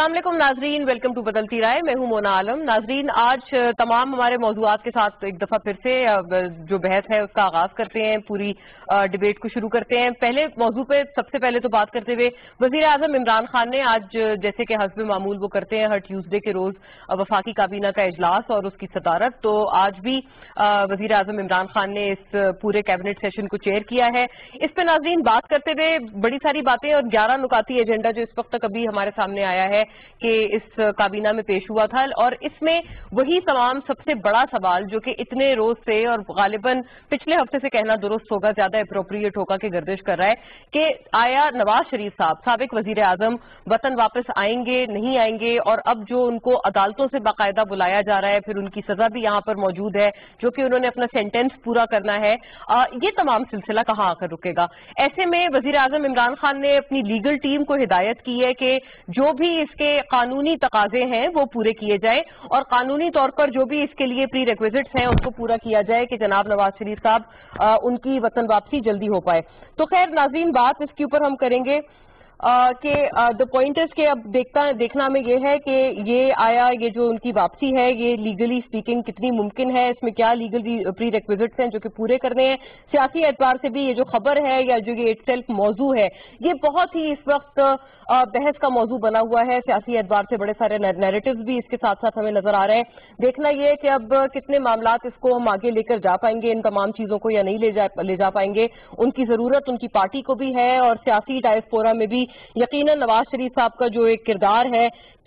अस्सलाम वालेकुम नाजरीन, वेलकम टू बदलती राय। मैं हूं मोना आलम। नाजरीन, आज तमाम हमारे मौजूआत के साथ एक दफा फिर से जो बहस है उसका आगाज करते हैं, पूरी डिबेट को शुरू करते हैं। पहले मौजू पे सबसे पहले तो बात करते हुए वजीर आजम इमरान खान ने आज, जैसे कि हस्ब मामूल वो करते हैं हर ट्यूसडे के रोज, वफाकी काबीना का इजलास और उसकी सदारत, तो आज भी वजीर आजम इमरान खान ने इस पूरे कैबिनेट सेशन को चेयर किया है। इस पे नाजरीन बात करते हुए बड़ी सारी बातें और 11 नुकाती एजेंडा जो इस वक्त तक अभी हमारे सामने आया है कि इस काबीना में पेश हुआ था, और इसमें वही तमाम सबसे बड़ा सवाल जो कि इतने रोज से और गालिबन पिछले हफ्ते से कहना दुरुस्त होगा, ज्यादा अप्रोप्रिएट होगा कि गर्दिश कर रहा है कि आया नवाज शरीफ साहब साबिक वजीर आजम वतन वापस आएंगे नहीं आएंगे, और अब जो उनको अदालतों से बाकायदा बुलाया जा रहा है, फिर उनकी सजा भी यहाँ पर मौजूद है जो कि उन्होंने अपना सेंटेंस पूरा करना है, ये तमाम सिलसिला कहाँ आकर रुकेगा। ऐसे में वजीर आजम इमरान खान ने अपनी लीगल टीम को हिदायत की है कि जो भी इसके कानूनी तकाजे हैं वो पूरे किए जाएं, और कानूनी तौर पर जो भी इसके लिए प्री रिक्विजिट्स हैं उसको पूरा किया जाए कि जनाब नवाज शरीफ साहब उनकी वतन वापसी जल्दी हो पाए। तो खैर नाज़रीन, बात इसके ऊपर हम करेंगे कि द पॉइंट इज के अब देखना में ये है कि ये जो उनकी वापसी है ये लीगली स्पीकिंग कितनी मुमकिन है, इसमें क्या लीगल प्री रिक्विजिट्स हैं जो कि पूरे करने हैं। सियासी एतबार से भी ये जो खबर है या जो ये इटसेल्फ मौजू है ये बहुत ही इस वक्त बहस का मौजू बना हुआ है। सियासी एतबार से बड़े सारे नैरेटिव्स भी इसके साथ साथ हमें नजर आ रहे हैं। देखना ये है कि अब कितने मामलात इसको हम आगे लेकर जा पाएंगे, इन तमाम चीजों को, या नहीं ले जा पाएंगे। उनकी जरूरत उनकी पार्टी को भी है, और सियासी डायस्पोरा में भी यकीनन नवाज शरीफ साहब का जो एक किरदार है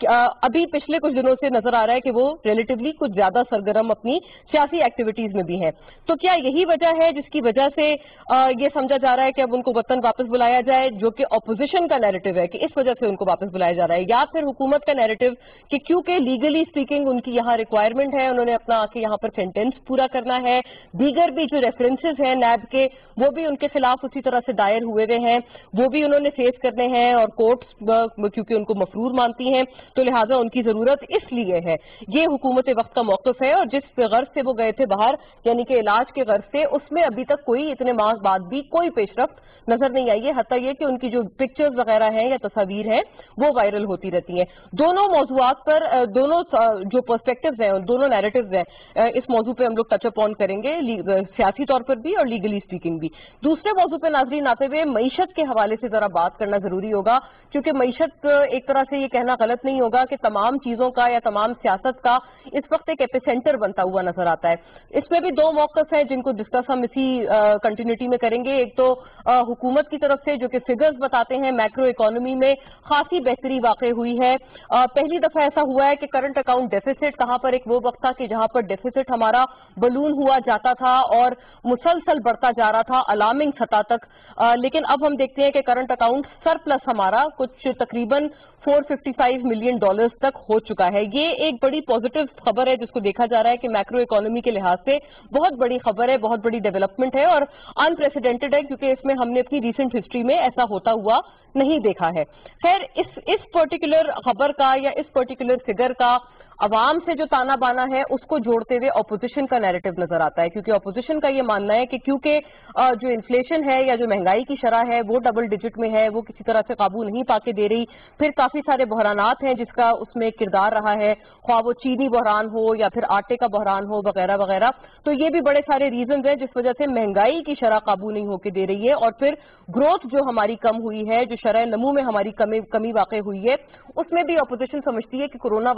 अभी पिछले कुछ दिनों से नजर आ रहा है कि वो रिलेटिवली कुछ ज्यादा सरगर्म अपनी सियासी एक्टिविटीज में भी हैं। तो क्या यही वजह है जिसकी वजह से ये समझा जा रहा है कि अब उनको वतन वापस बुलाया जाए, जो कि ऑपोजिशन का नैरेटिव है कि इस वजह से उनको वापस बुलाया जा रहा है, या फिर हुकूमत का नैरेटिव कि क्योंकि लीगली स्पीकिंग उनकी यहाँ रिक्वायरमेंट है, उन्होंने अपना आके यहाँ पर सेंटेंस पूरा करना है, दीगर भी जो रेफरेंसेज हैं नैब के वो भी उनके खिलाफ उसी तरह से दायर हुए हुए हैं, वो भी उन्होंने फेस करने हैं, और कोर्ट्स क्योंकि उनको मफरूर मानती हैं तो लिहाजा उनकी जरूरत इसलिए है। ये हुकूमत वक्त का मौकफ है, और जिस गर्ज से वो गए थे बाहर यानी कि इलाज के गर्ज से, उसमें अभी तक कोई इतने माह बाद भी कोई पेशरफ्त नजर नहीं आई है। हत्ता ये कि उनकी जो पिक्चर्स वगैरह हैं या तस्वीर हैं वो वायरल होती रहती हैं। दोनों मौजूआत पर दोनों जो पर्सपेक्टिव्स हैं, दोनों नैरेटिव्स हैं, इस मौजू पे हम लोग टच अप ऑन करेंगे, सियासी तौर पर भी और लीगली स्पीकिंग भी। दूसरे मौजू पे नाजरीन आते हुए मईशत के हवाले से जरा बात करना जरूरी होगा, क्योंकि मईशत एक तरह से ये कहना गलत नहीं होगा कि तमाम चीजों का या तमाम सियासत का इस वक्त एक एपिसेंटर बनता हुआ नजर आता है। इसमें भी दो मौकफ हैं जिनको डिस्कस हम इसी कंटिन्यूटी में करेंगे। एक तो हुकूमत की तरफ से जो कि फिगर्स बताते हैं मैक्रो इकोनॉमी में खासी बेहतरी वाकई हुई है। पहली दफा ऐसा हुआ है कि करंट अकाउंट डेफिसिट, कहां पर एक वो वक्त था कि जहां पर डेफिसिट हमारा बलून हुआ जाता था और मुसलसल बढ़ता जा रहा था अलार्मिंग सतह तक, लेकिन अब हम देखते हैं कि करंट अकाउंट सरप्लस हमारा कुछ तकरीबन $455 मिलियन तक हो चुका है। ये एक बड़ी पॉजिटिव खबर है जिसको देखा जा रहा है कि मैक्रो इकोनॉमी के लिहाज से बहुत बड़ी खबर है, बहुत बड़ी डेवलपमेंट है और अनप्रेसिडेंटेड है, क्योंकि इसमें हमने अपनी रिसेंट हिस्ट्री में ऐसा होता हुआ नहीं देखा है। खैर, इस पर्टिकुलर खबर का या इस पर्टिकुलर फिगर का अवाम से जो ताना बाना है उसको जोड़ते हुए ऑपोजिशन का नैरेटिव नजर आता है, क्योंकि ऑपोजिशन का ये मानना है कि क्योंकि जो इन्फ्लेशन है या जो महंगाई की शरह है वो डबल डिजिट में है, वो किसी तरह से काबू नहीं पाके दे रही, फिर काफी सारे बहरानात हैं जिसका उसमें किरदार रहा है, ख्वाह वो चीनी बहरान हो या फिर आटे का बहरान हो वगैरह वगैरह। तो ये भी बड़े सारे रीजन हैं जिस वजह से महंगाई की शरह काबू नहीं होके दे रही है, और फिर ग्रोथ जो हमारी कम हुई है, जो शरह नमू में हमारी कमी वाकई हुई है, उसमें भी अपोजिशन समझती है कि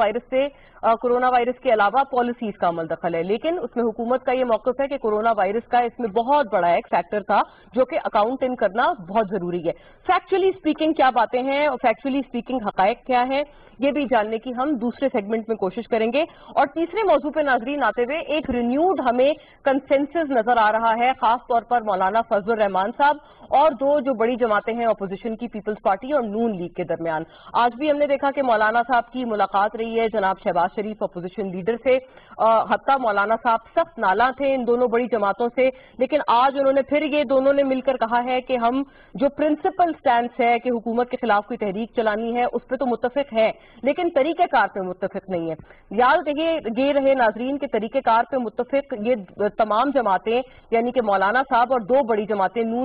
कोरोना वायरस के अलावा पॉलिसीज का अमल दखल है। लेकिन उसमें हुकूमत का ये मौकफ है कि कोरोना वायरस का इसमें बहुत बड़ा एक फैक्टर था जो कि अकाउंट इन करना बहुत जरूरी है। फैक्चुअली स्पीकिंग क्या बातें हैं और फैक्चुअली स्पीकिंग हकायक क्या है, ये भी जानने की हम दूसरे सेगमेंट में कोशिश करेंगे। और तीसरे मौजू पे नाजरीन आते हुए एक रिन्यूड हमें कंसेंसस नजर आ रहा है, खास तौर पर मौलाना फजलुर रहमान साहब और दो जो बड़ी जमातें हैं अपोजिशन की, पीपल्स पार्टी और नून लीग के दरमियान। आज भी हमने देखा कि मौलाना साहब की मुलाकात रही है जनाब शहबाज शरीफ अपोजिशन लीडर से, हत्ता मौलाना साहब सख्त नाला थे इन दोनों बड़ी जमातों से, लेकिन आज उन्होंने फिर ये दोनों ने मिलकर कहा है कि हम जो प्रिंसिपल स्टैंड है कि हुकूमत के खिलाफ कोई तहरीक चलानी है उस पर तो मुत्तफिक है, लेकिन तरीकेकार पे मुत्तफिक नहीं है। याद ये रहे नाजरीन के तरीकेकार पे मुत्तफिक ये तमाम जमातें यानी कि मौलाना साहब और दो बड़ी जमातें नून लीग और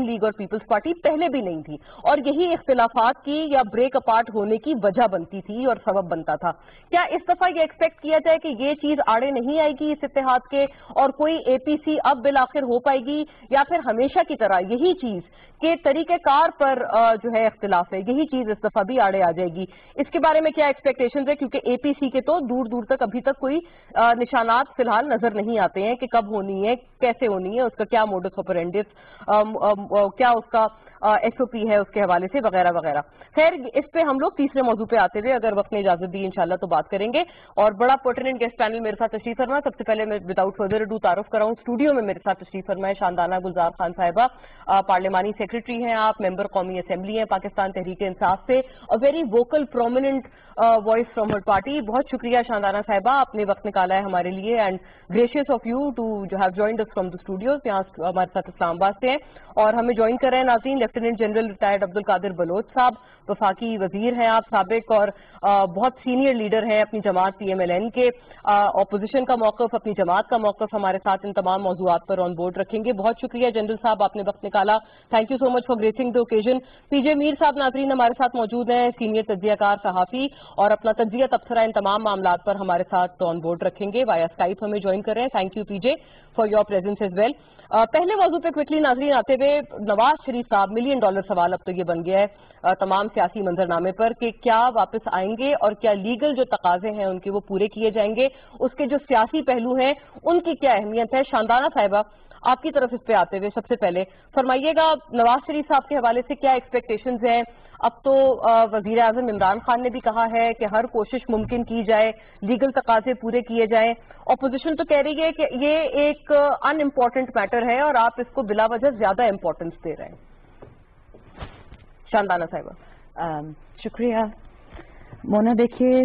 پیپلز پارٹی پہلے بھی نہیں تھی اور یہی اختلافات کی یا بریک اپارٹ ہونے کی وجہ بنتی تھی اور سبب بنتا تھا. کیا اس دفعہ یہ ایکسپیکٹ کیا جائے کہ یہ چیز آڑے نہیں آئے گی اس اتحاد کے اور کوئی اے پی سی اب بالآخر ہو پائے گی, یا پھر ہمیشہ کی طرح یہی چیز کہ طریقہ کار پر جو ہے اختلاف ہے, یہی چیز اس دفعہ بھی آڑے آ جائے گی؟ اس کے بارے میں کیا ایکسپیکٹیشنز ہے, کیونکہ اے پی سی کے تو دور دور تک ابھی تک کوئی نشانات فی الحال نظر نہیں آتے ہیں کہ کب ہونی ہے, کیسے ہونی ہے, اس کا کیا موڈس آپرینڈس, کیا اس کا ایس او پی ہے اس کے حوالے سے وغیرہ وغیرہ. خیر, اس پہ ہم لوگ تیسرے موضوع پہ آتے ہوئے اگر وقت نے اجازت دی انشاءاللہ تو بات کریں گے. اور بڑا پرٹیننٹ گیسٹ پینل میرے ساتھ تشریف فرما. سب سے پہلے میں وداؤٹ فردر اڈو تعارف کراؤں, اسٹوڈیو میں میرے ساتھ تشریف فرما ہے شاندانہ گلزار خان صاحبہ, پارلیمانی سیکرٹری ہیں آپ, ممبر قومی اسمبلی ہیں پاکستان تحریک انصاف سے, a very vocal prominent voice from her party. بہت شکریہ شاندانہ صاحبہ, آپ نے وقت نکالا ہے ہمارے لیے, and gracious of you to جو have joined us from the studios, یہاں ہمارے ساتھ اسلام آباد سے ہیں. اور ہمیں جوائن کر رہے ہیں ناظرین لیفٹیننٹ جنرل ریٹائرڈ عبد القادر بلوچ صاحب, وفاقی وزیر ہیں آپ سابق, اور بہت سینئر لیڈر ہیں اپنی جماعت پی ایم ایل این کے. اپوزیشن کا موقف, اپنی جماعت کا موقف ہمارے ساتھ ان تمام موضوعات پر آن بورڈ رکھیں گے. بہت شکریہ جنرل صاحب, آپ نے وقت نکالا, thank you so much for gracing the occasion. P J Mir sahab ناظرین ہمارے ساتھ موجود ہیں, سینئر تجزیہ کار صحافی, اور اپنا تجزیہ تبصرہ ان تمام معاملات پر ہمارے ساتھ آن بورڈ رکھیں گے, وایا اسکائپ ہمیں جوائن کر رہے ہیں. Thank you P J for your presence as well. پہلے موضوع پہ کوئکلی ناظرین آتے ہوئے, نواز شریف صاحب $1 ملین سوال اب تو یہ بن گیا ہے تمام سیاسی منظرنامے پر کہ کیا واپس آئیں گے اور کیا لیگل جو تقاضے ہیں ان کے وہ پورے کیے جائیں گے, اس کے جو سیاسی پہلو ہیں ان کی کیا اہمیت ہے. شاندانہ صاحبہ آپ کی طرف اس پہ آتے ہوئے سب سے پہلے فرمائیے گا, نواز شریف صاحب کے حوالے سے کیا ایکسپیکٹیشنز ہیں؟ اب تو وزیر اعظم عمران خان نے بھی کہا ہے کہ ہر کوشش ممکن کی جائے, لیگل تقاضے پورے کیے جائیں. اپوزیشن تو کہہ رہی ہے کہ یہ ایک ان امپورٹنٹ میٹر ہے اور آپ اس کو بلا وجہ زیادہ امپورٹنس دے رہے ہیں. شاندانہ صاحبہ. شکریہ مونا. دیکھیے,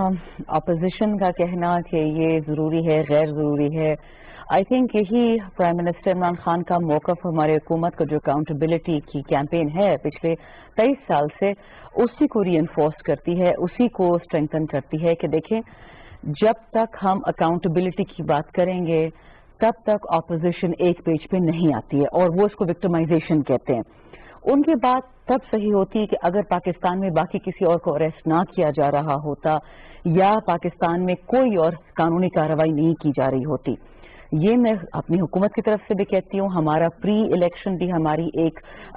اپوزیشن کا کہنا کہ یہ ضروری ہے غیر ضروری ہے, آئی تھنک یہی پرائم منسٹر عمران خان کا موقف, ہماری حکومت کا جو اکاؤنٹیبلٹی کی کیمپین ہے پچھلے 23 سال سے, اسی کو ری انفورس کرتی ہے, اسی کو اسٹرینتھن کرتی ہے کہ دیکھیں جب تک ہم اکاؤنٹیبلٹی کی بات کریں گے تب تک اپوزیشن ایک پیج پہ نہیں آتی ہے, اور وہ اس کو وکٹمائزیشن کہتے ہیں. ان کی بات تب صحیح ہوتی ہے کہ اگر پاکستان میں باقی کسی اور کو اریسٹ نہ کیا جا رہا ہوتا یا پاکستان میں کوئی اور قانونی کارروائی نہیں کی جا رہی ہوتی. یہ میں اپنی حکومت کی طرف سے بھی کہتی ہوں, ہمارا پری الیکشن بھی ہماری ایک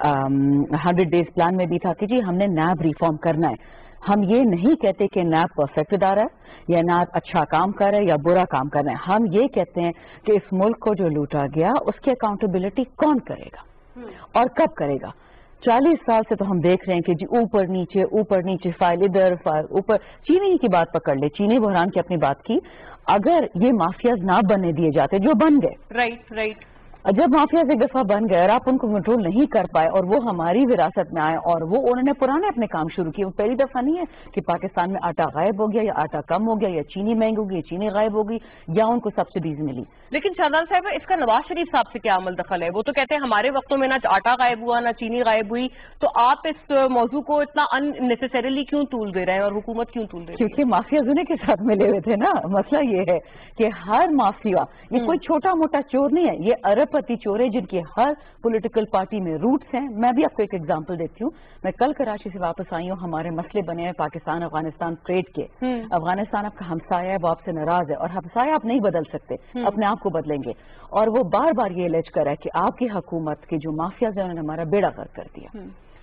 100 ڈیز پلان میں بھی تھا کہ جی ہم نے نیب ریفارم کرنا ہے. ہم یہ نہیں کہتے کہ نیب پرفیکٹ ادارہ ہے یا نیب اچھا کام کر رہا ہے یا برا کام کر رہا ہے, ہم یہ کہتے ہیں کہ اس ملک کو جو لوٹا گیا اس کی اکاؤنٹیبلٹی کون کرے گا اور کب کرے گا. 40 سال سے تو ہم دیکھ رہے ہیں کہ جی اوپر نیچے فائل ادھر فائل اوپر. چینی کی بات پکڑ لے, چینی بحران کی اپنی بات کی, اگر یہ مافیاز نہ بننے دیے جاتے جو بن گئے, رائٹ, جب مافیاز ایک دفعہ بن گئے اور آپ ان کو کنٹرول نہیں کر پائے اور وہ ہماری وراثت میں آئے اور وہ انہوں نے پرانے اپنے کام شروع کیے. وہ پہلی دفعہ نہیں ہے کہ پاکستان میں آٹا غائب ہو گیا یا آٹا کم ہو گیا یا چینی مہنگی ہو گئی یا چینی غائب ہو گئی یا ان کو سبسڈیز ملی. لیکن شاندان صاحب اس کا نواز شریف صاحب سے کیا عمل دخل ہے؟ وہ تو کہتے ہیں ہمارے وقتوں میں نہ آٹا غائب ہوا نہ چینی غائب ہوئی, تو آپ اس موضوع کو اتنا ان نیسیسریلی کیوں طول دے رہے ہیں اور حکومت کیوں طول دے رہی ہے؟ کیونکہ مافیاز انہیں کے ساتھ ملے ہوئے تھے نا. مسئلہ یہ ہے کہ ہر مافیا یہ کوئی چھوٹا موٹا چور نہیں ہے, یہ ارب پتی چور ہے جن کی ہر پولیٹیکل پارٹی میں روٹس ہیں. میں بھی آپ کو ایک ایگزامپل دیتی ہوں. میں کل کراچی سے واپس آئی ہوں, ہمارے مسئلے بنے ہیں پاکستان افغانستان ٹریڈ کے. افغانستان آپ کا ہمسایہ ہے, وہ آپ سے ناراض ہے, اور ہمسایہ آپ نہیں بدل سکتے, اپنے آپ کو بدلیں گے. اور وہ بار بار یہ الج کر رہا ہے کہ آپ کی حکومت کے جو مافیاز ہیں انہوں نے ہمارا بیڑا غرق کر دیا.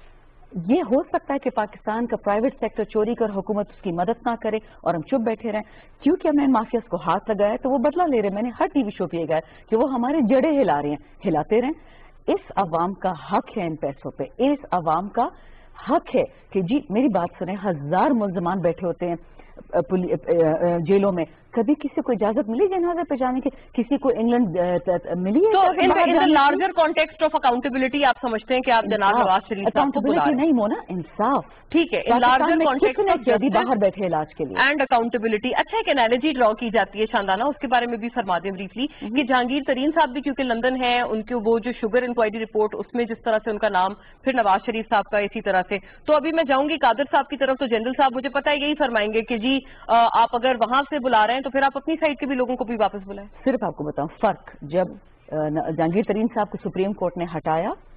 یہ ہو سکتا ہے کہ پاکستان کا پرائیویٹ سیکٹر چوری کر حکومت اس کی مدد نہ کرے اور ہم چپ بیٹھے رہیں, کیونکہ ہم نے مافیاز کو ہاتھ لگایا تو وہ بدلہ لے رہے ہیں. میں نے ہر ٹی وی شو پہ یہ کہا کہ وہ ہمارے جڑے ہلا رہے ہیں, ہلاتے رہیں. اس عوام کا حق ہے ان پیسوں پہ, اس عوام کا حق ہے کہ جی میری بات سنیں, 1000 ملزمان بیٹھے ہوتے ہیں جیلوں میں, کبھی کسی کو اجازت ملی جنازے پہ جانے کی؟ کسی کو انگلینڈ ملی ہے؟ تو in larger context of accountability آپ سمجھتے ہیں کہ آپ جناب نواز شریف صاحب کو بلا رہے ہیں؟ نہیں مونا, انصاف. ٹھیک ہے, ان لارجر کانٹیکسٹ باہر بیٹھے علاج کے لیے اینڈ اکاؤنٹیبلٹی. اچھا, ایک انالوجی ڈرا کی جاتی ہے شاندانہ, اس کے بارے میں بھی فرما دیں بریفلی کہ جہانگیر ترین صاحب بھی کیونکہ لندن ہیں, ان کے وہ جو شوگر انکوائری رپورٹ اس میں جس طرح سے ان کا نام, پھر نواز شریف صاحب کا اسی طرح سے. تو ابھی میں جاؤں گی قادر صاحب کی طرف, تو جنرل صاحب مجھے پتا ہے یہی فرمائیں گے کہ جی آپ اگر وہاں سے بلا رہے ہیں تو پھر آپ اپنی سائڈ کے بھی لوگوں کو بھی واپس بلائیں. صرف آپ کو بتاؤں فرق, جب جہانگیر ترین صاحب کو سپریم کورٹ نے ہٹایا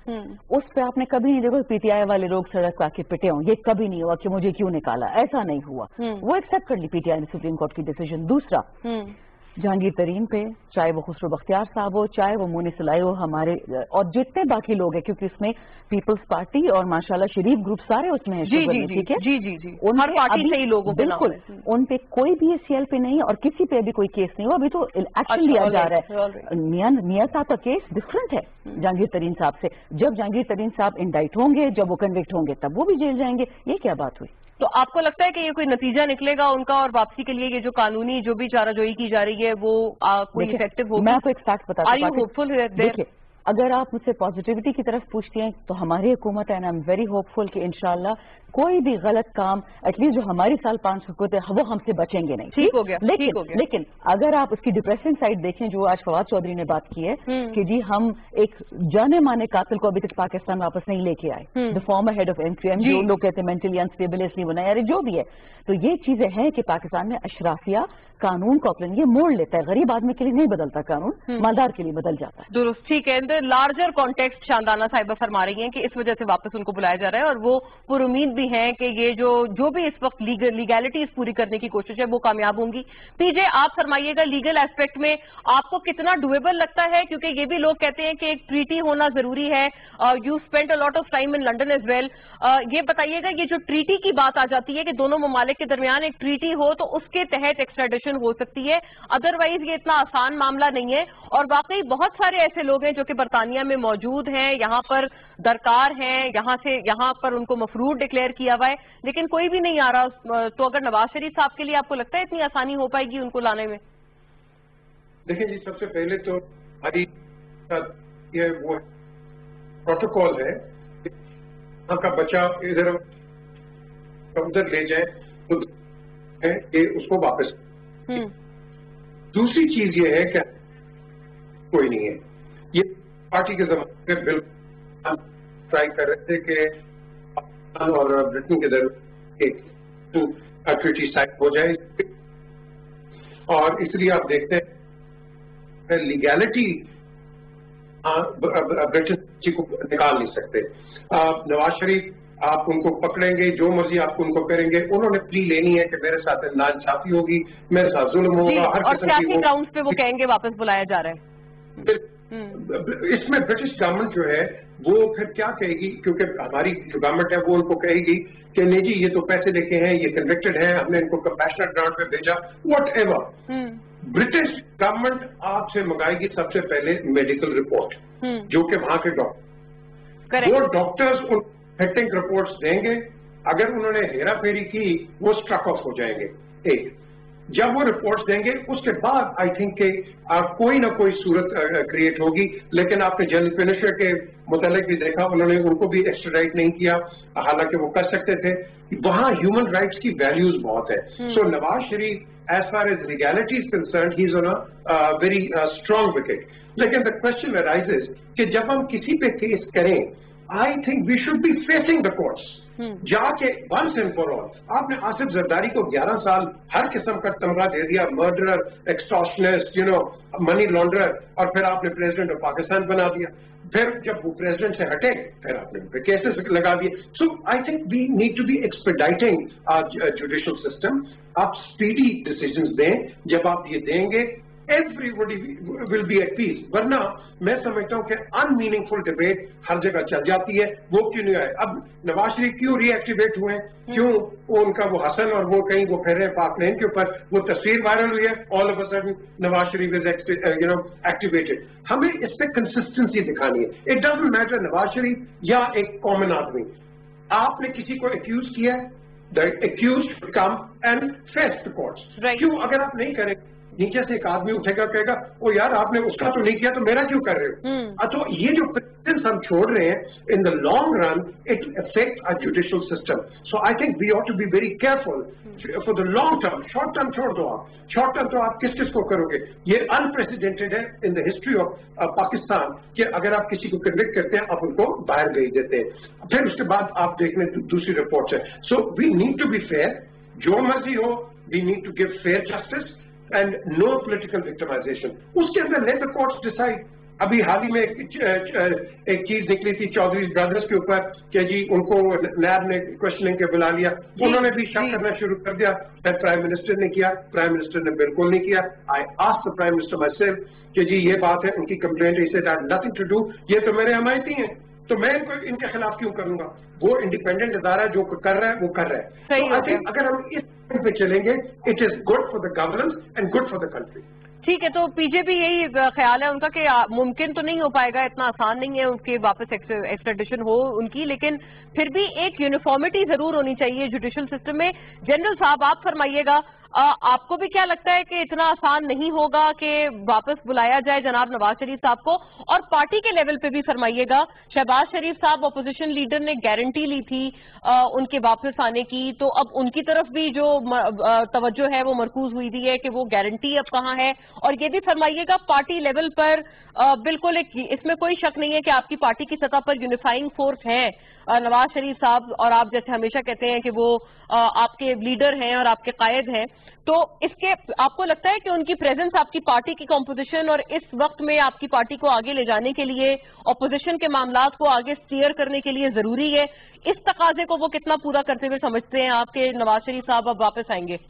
اس پہ آپ نے کبھی نہیں دیکھا پی ٹی آئی والے لوگ سڑک پہ آ کے پٹے ہوں, یہ کبھی نہیں ہوا کہ مجھے کیوں نکالا, ایسا نہیں ہوا. وہ ایکسپٹ کر لی پی ٹی آئی نے سپریم کورٹ کی ڈیسیژن. دوسرا, جہانگیر ترین پہ, چاہے وہ خسرو بختیار صاحب ہو, چاہے وہ مونس سلائی ہو, ہمارے اور جتنے باقی لوگ ہیں, کیونکہ اس میں پیپلز پارٹی اور ماشاءاللہ شریف گروپ سارے اس میں ہیں. ٹھیک ہے, ہر پارٹی سے ہی لوگوں کو بالکل ان پہ کوئی بھی سی ایل پہ نہیں ہے اور کسی پہ بھی کوئی کیس نہیں ہوا. ابھی تو ایکشن لیا جا رہا ہے. میاں صاحب کا کیس ڈفرنٹ ہے جہانگیر ترین صاحب سے. جب جہانگیر ترین صاحب انڈائٹ ہوں گے, جب وہ کنوکٹ ہوں گے, تب وہ بھی جیل جائیں گے. یہ کیا بات ہوئی؟ تو آپ کو لگتا ہے کہ یہ کوئی نتیجہ نکلے گا ان کا, اور واپسی کے لیے یہ جو قانونی جو بھی چارہ جوئی کی جا رہی ہے وہ کوئی افیکٹو ہوگی؟ میں آپ کو ایک فیکٹ بتاتا ہوں. دیکھیے, اگر آپ مجھ سے پازیٹیوٹی کی طرف پوچھتی ہیں تو ہماری حکومت ہے, آئی ایم ویری ہوپ فل کہ انشاءاللہ کوئی بھی غلط کام ایٹ لیسٹ جو ہماری سال 5 حکومت ہے وہ ہم سے بچیں گے نہیں. ٹھیک ہو گیا. لیکن اگر آپ اس کی ڈپریسنگ سائڈ دیکھیں جو آج فواد چودھری نے بات کی ہے کہ جی ہم ایک جانے مانے قاتل کو ابھی تک پاکستان واپس نہیں لے کے آئے, the former head of MQM, جو لوگ کہتے ہیں مینٹلی انسٹیبل اس لیے بنایا, جو بھی ہے, تو یہ چیزیں ہیں کہ پاکستان میں اشرافیہ قانون کو اپنے لیے موڑ لیتا ہے. غریب آدمی کے لیے نہیں بدلتا قانون, مالدار کے لیے بدل جاتا ہے. درست, ٹھیک ہے. لارجر کانٹیکسٹ شاندانہ صاحبہ فرما رہی ہیں کہ اس وجہ سے واپس ان کو بلایا جا رہا ہے, اور وہ پر امید بھی ہیں کہ یہ جو بھی اس وقت لیگیلٹیز پوری کرنے کی کوشش ہے وہ کامیاب ہوں گی. پی جے, آپ فرمائیے گا لیگل ایسپیکٹ میں آپ کو کتنا ڈویبل لگتا ہے, کیونکہ یہ بھی لوگ کہتے ہیں کہ ایک ٹریٹی ہونا ضروری ہے. You spend a lot of time in London as well. یہ بتائیے گا, یہ جو ٹریٹی کی بات آ جاتی ہے کہ دونوں ممالک کے درمیان ایک ٹریٹی ہو تو اس کے تحت ایکسٹریڈیشن ہو سکتی ہے, ادروائز یہ اتنا آسان معاملہ نہیں ہے. اور واقعی بہت سارے ایسے لوگ ہیں جو کہ برطانیہ میں موجود ہیں, یہاں پر درکار ہیں, یہاں پر ان کو مفرور ڈکلیئر کیا ہوا ہے, لیکن کوئی بھی نہیں آ رہا. تو اگر نواز شریف صاحب کے لیے آپ کو لگتا ہے اتنی آسانی ہو پائے گی ان کو لانے میں؟ دیکھیں جی, سب سے پہلے تو ہماری یہ وہ پروٹوکول ہے وہاں کا بچہ ادھر ادھر لے جائیں کہ اس کو واپس. دوسری چیز یہ ہے کہ کوئی نہیں ہے, یہ پارٹی کے زمانے میں بالکل ٹرائی کر رہے تھے کہ پاکستان اور برٹن کے درمیان ٹریٹی سائن ہو جائے, اور اس لیے آپ دیکھتے ہیں لیگیلٹی برٹن کو نکال نہیں سکتے. نواز شریف آپ ان کو پکڑیں گے, جو مرضی آپ ان کو کریں گے, انہوں نے پلی لینی ہے کہ میرے ساتھ ناانصافی ہوگی, میرے ساتھ ظلم ہوگا, ہر قسم کی گراؤنڈز پہ وہ کہیں گے واپس بلایا جا رہا ہے. اس میں برٹش گورنمنٹ جو ہے وہ پھر کیا کہے گی, کیونکہ ہماری جو گورنمنٹ ہے وہ ان کو کہے گی کہ نہیں جی یہ تو پیسے لے کے ہیں, یہ کنوکٹڈ ہیں, ہم نے ان کو کمپیشنٹ گراؤنڈ پہ بھیجا, واٹ ایور. برٹش گورنمنٹ آپ سے منگائے گی سب سے پہلے میڈیکل رپورٹ, جو کہ وہاں کے ڈاکٹر, وہ ڈاکٹرز ان ہیٹنگ رپورٹس دیں گے. اگر انہوں نے ہیرا پھیری کی وہ اسٹرک آف ہو جائیں گے. ایک جب وہ رپورٹس دیں گے اس کے بعد آئی تھنک کہ کوئی نہ کوئی صورت کریٹ ہوگی. لیکن آپ نے جنرل فنشر کے متعلق بھی دیکھا, انہوں نے ان کو بھی ایکسٹراڈائٹ نہیں کیا, حالانکہ وہ کر سکتے تھے. وہاں ہیومن رائٹس کی ویلیوز بہت ہے. So Nawaz Sharif as far as legality is concerned he is on a very strong wicket. لیکن دا کوشچن arises کہ جب ہم کسی پہ کیس کریں, I think we should be facing the courts. جا کے once and for all, آپ نے آصف زرداری کو 11 سال ہر قسم کا تمغہ دے دیا, مرڈرر, ایکسٹارشنسٹ, منی لانڈرر, اور پھر آپ نے پریزیڈنٹ آف پاکستان بنا دیا. پھر جب وہ پریزیڈنٹ سے ہٹے پھر آپ نے کیسز لگا دیے. So I think we need to be expediting judicial system. آپ اسپیڈی ڈیسیزنز دیں. جب آپ یہ دیں گے everybody will be at peace. ورنہ میں سمجھتا ہوں کہ ان میننگ فل ڈبیٹ ہر جگہ چل جاتی ہے. وہ کیوں نہیں آئے؟ اب نواز شریف کیوں ری ایکٹیویٹ ہوئے, کیوں ان کا وہ حسن اور وہ کہیں وہ پھر رہے پاک لین کے اوپر, وہ تصویر وائرل ہوئی ہے, all of a sudden Nawaz Sharif is activated. ہمیں اس پہ کنسسٹنسی دکھانی ہے. It doesn't matter Nawaz Sharif یا ایک کامن آدمی. آپ نے کسی کو ایکیوز کیا ہے, the accused will come and face the courts. کیوں اگر آپ نہیں کریں, نیچے سے ایک آدمی اٹھے گا کہے گا او یار آپ نے اس کا تو نہیں کیا تو میرا کیوں کر رہے ہو. تو یہ جو پریسیڈنس ہم چھوڑ رہے ہیں in the long run it affect our judicial system. So I think we ought to be very careful for the long term. Short term چھوڑ دو, آپ شارٹ ٹرم تو آپ کس کس کو کرو گے. یہ انپریسیڈنٹڈ ہے in the history of Pakistan کہ اگر آپ کسی کو کنوکٹ کرتے ہیں آپ ان کو باہر بھیج دیتے ہیں, پھر اس کے بعد آپ دیکھ لیں دوسری رپورٹس ہے. So we need to be fair, جو مرضی ہو we need to give fair justice and no political victimization. اس کے اندر let the courts decide. ابھی حال ہی میں ایک چیز نکلی تھی چودھری برادرز کے اوپر کہ جی ان کو نیب نے کوشچننگ کے بلا لیا, انہوں نے بھی شک کرنا شروع کر دیا. پرائم منسٹر نے کیا, پرائم منسٹر نے بالکل نہیں کیا. I ask the prime minister myself کہ جی یہ بات ہے, ان کی کمپلینٹ اس سے نتھنگ ٹو ڈو, یہ تو میرے حمایتی ہیں, تو میں ان کے خلاف کیوں کروں گا؟ وہ انڈیپینڈنٹ ادارہ جو کر رہا ہے وہ کر رہا ہے. اگر ہم اس پہ چلیں گے, it is good for the governance and good for the country. ٹھیک ہے, تو پی جے پی یہی خیال ہے ان کا کہ ممکن تو نہیں ہو پائے گا, اتنا آسان نہیں ہے ان کے واپس ایکسٹریڈیشن ہو ان کی, لیکن پھر بھی ایک یونیفارمٹی ضرور ہونی چاہیے جوڈیشل سسٹم میں. جنرل صاحب آپ فرمائیے گا, آپ کو بھی کیا لگتا ہے کہ اتنا آسان نہیں ہوگا کہ واپس بلایا جائے جناب نواز شریف صاحب کو؟ اور پارٹی کے لیول پہ بھی فرمائیے گا, شہباز شریف صاحب اپوزیشن لیڈر نے گارنٹی لی تھی ان کے واپس آنے کی, تو اب ان کی طرف بھی جو توجہ ہے وہ مرکوز ہوئی دی ہے کہ وہ گارنٹی اب کہاں ہے. اور یہ بھی فرمائیے گا پارٹی لیول پر بالکل اس میں کوئی شک نہیں ہے کہ آپ کی پارٹی کی سطح پر یونیفائنگ فورس ہے نواز شریف صاحب, اور آپ جیسے ہمیشہ کہتے ہیں کہ وہ آپ کے لیڈر ہیں اور آپ کے قائد ہیں, تو اس کے آپ کو لگتا ہے کہ ان کی پریزنس آپ کی پارٹی کی کمپوزیشن اور اس وقت میں آپ کی پارٹی کو آگے لے جانے کے لیے, اپوزیشن کے معاملات کو آگے اسٹیئر کرنے کے لیے ضروری ہے؟ اس تقاضے کو وہ کتنا پورا کرتے ہوئے سمجھتے ہیں آپ کے نواز شریف صاحب اب واپس آئیں گے؟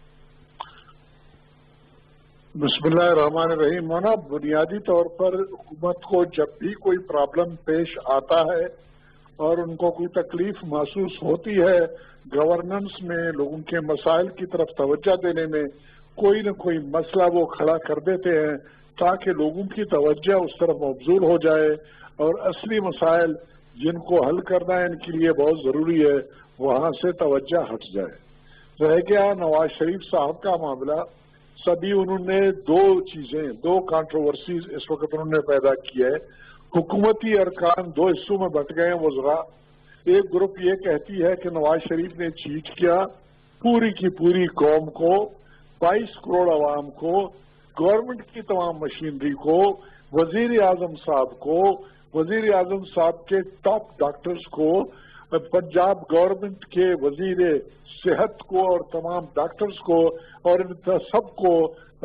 بسم اللہ الرحمن الرحیم. مونا, بنیادی طور پر حکومت کو جب بھی کوئی پرابلم پیش آتا ہے اور ان کو کوئی تکلیف محسوس ہوتی ہے, گورننس میں لوگوں کے مسائل کی طرف توجہ دینے میں کوئی نہ کوئی مسئلہ وہ کھڑا کر دیتے ہیں تاکہ لوگوں کی توجہ اس طرف مبذول ہو جائے اور اصلی مسائل جن کو حل کرنا ہے ان کے لیے بہت ضروری ہے وہاں سے توجہ ہٹ جائے. رہ گیا نواز شریف صاحب کا معاملہ, سبھی انہوں نے دو کانٹروورسیز اس وقت انہوں نے پیدا کی ہے. حکومتی ارکان دو حصوں میں بٹ گئے ہیں وزراء. ایک گروپ یہ کہتی ہے کہ نواز شریف نے چیٹ کیا پوری کی پوری قوم کو, 22 کروڑ عوام کو, گورنمنٹ کی تمام مشینری کو, وزیر اعظم صاحب کو, وزیر اعظم صاحب کے ٹاپ ڈاکٹرز کو, پنجاب گورنمنٹ کے وزیر صحت کو اور تمام ڈاکٹرز کو, اور ان سب کو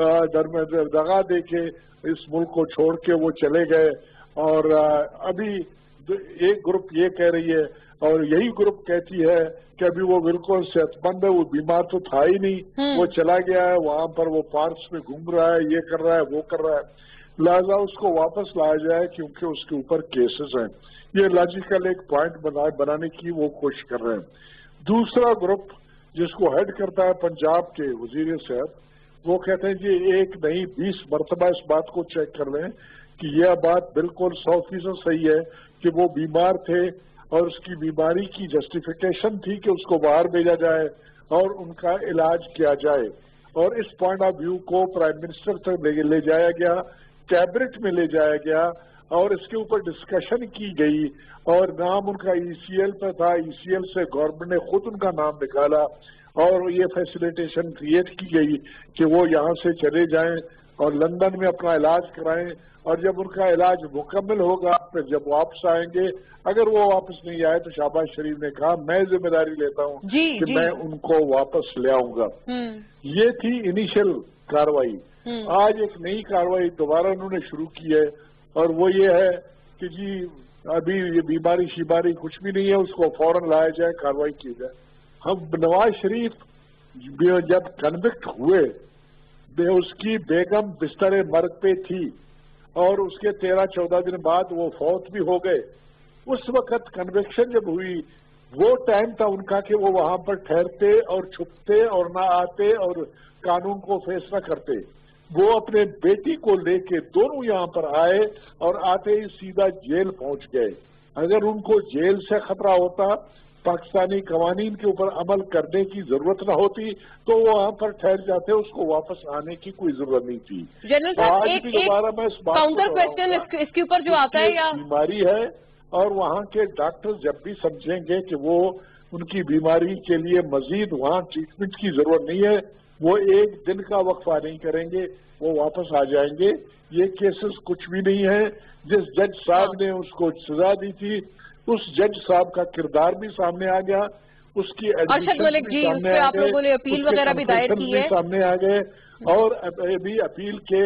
دغا دے کے اس ملک کو چھوڑ کے وہ چلے گئے. اور ابھی ایک گروپ یہ کہہ رہی ہے اور یہی گروپ کہتی ہے کہ ابھی وہ بالکل صحت مند ہے, وہ بیمار تو تھا ہی نہیں, وہ چلا گیا ہے وہاں پر, وہ پارکس میں گھوم رہا ہے, یہ کر رہا ہے وہ کر رہا ہے, لہذا اس کو واپس لایا جائے کیونکہ اس کے اوپر کیسز ہیں. یہ لاجیکل ایک پوائنٹ بنانے کی وہ کوشش کر رہے ہیں. دوسرا گروپ جس کو ہیڈ کرتا ہے پنجاب کے وزیر صحت, وہ کہتے ہیں جی ایک نہیں 20 مرتبہ اس بات کو چیک کر لیں کہ یہ بات بالکل 100% صحیح ہے کہ وہ بیمار تھے اور اس کی بیماری کی جسٹیفیکیشن تھی کہ اس کو باہر بھیجا جائے اور ان کا علاج کیا جائے. اور اس پوائنٹ آف ویو کو پرائم منسٹر تک لے جایا گیا, کیبنٹ میں لے جایا گیا اور اس کے اوپر ڈسکشن کی گئی, اور نام ان کا ای سی ایل پہ تھا. ای سی ایل سے گورنمنٹ نے خود ان کا نام نکالا اور یہ فیسیلیٹیشن کریٹ کی گئی کہ وہ یہاں سے چلے جائیں اور لندن میں اپنا علاج کرائیں, اور جب ان کا علاج مکمل ہوگا پھر جب واپس آئیں گے, اگر وہ واپس نہیں آئے تو شہباز شریف نے کہا میں ذمہ داری لیتا ہوں کہ میں ان کو واپس لے آؤں گا. یہ تھی انیشل کاروائی. آج ایک نئی کاروائی دوبارہ انہوں نے شروع کی ہے اور وہ یہ ہے کہ جی ابھی یہ بیماری شیماری کچھ بھی نہیں ہے, اس کو فوراً لایا جائے, کاروائی کی جائے. ہم نواز شریف جب کنوکٹ ہوئے اس کی بیگم بستر مرگ پہ تھی اور اس کے 13-14 دن بعد وہ فوت بھی ہو گئے. اس وقت کنوکشن جب ہوئی وہ ٹائم تھا ان کا کہ وہ وہاں پر ٹھہرتے اور چھپتے اور نہ آتے اور قانون کو فیس نہ کرتے. وہ اپنے بیٹی کو لے کے دونوں یہاں پر آئے اور آتے ہی سیدھا جیل پہنچ گئے. اگر ان کو جیل سے خطرہ ہوتا, پاکستانی قوانین کے اوپر عمل کرنے کی ضرورت نہ ہوتی تو وہ وہاں پر ٹھہر جاتے, اس کو واپس آنے کی کوئی ضرورت نہیں تھی. آج بھی دوبارہ میں اس بات اس کے اوپر جو آتا ہے بیماری ہے اور وہاں کے ڈاکٹر جب بھی سمجھیں گے کہ وہ ان کی بیماری کے لیے مزید وہاں ٹریٹمنٹ کی ضرورت نہیں ہے, وہ ایک دن کا وقفہ نہیں کریں گے, وہ واپس آ جائیں گے. یہ کیسز کچھ بھی نہیں ہے. جس جج صاحب نے اس کو سزا دی تھی اس جج صاحب کا کردار بھی سامنے آ گیا, اس کی ایڈمیشن بھی سامنے آ گئے, اپیل وغیرہ بھی دائر کی ہے, سامنے آ گئے, اور ابھی اپیل کے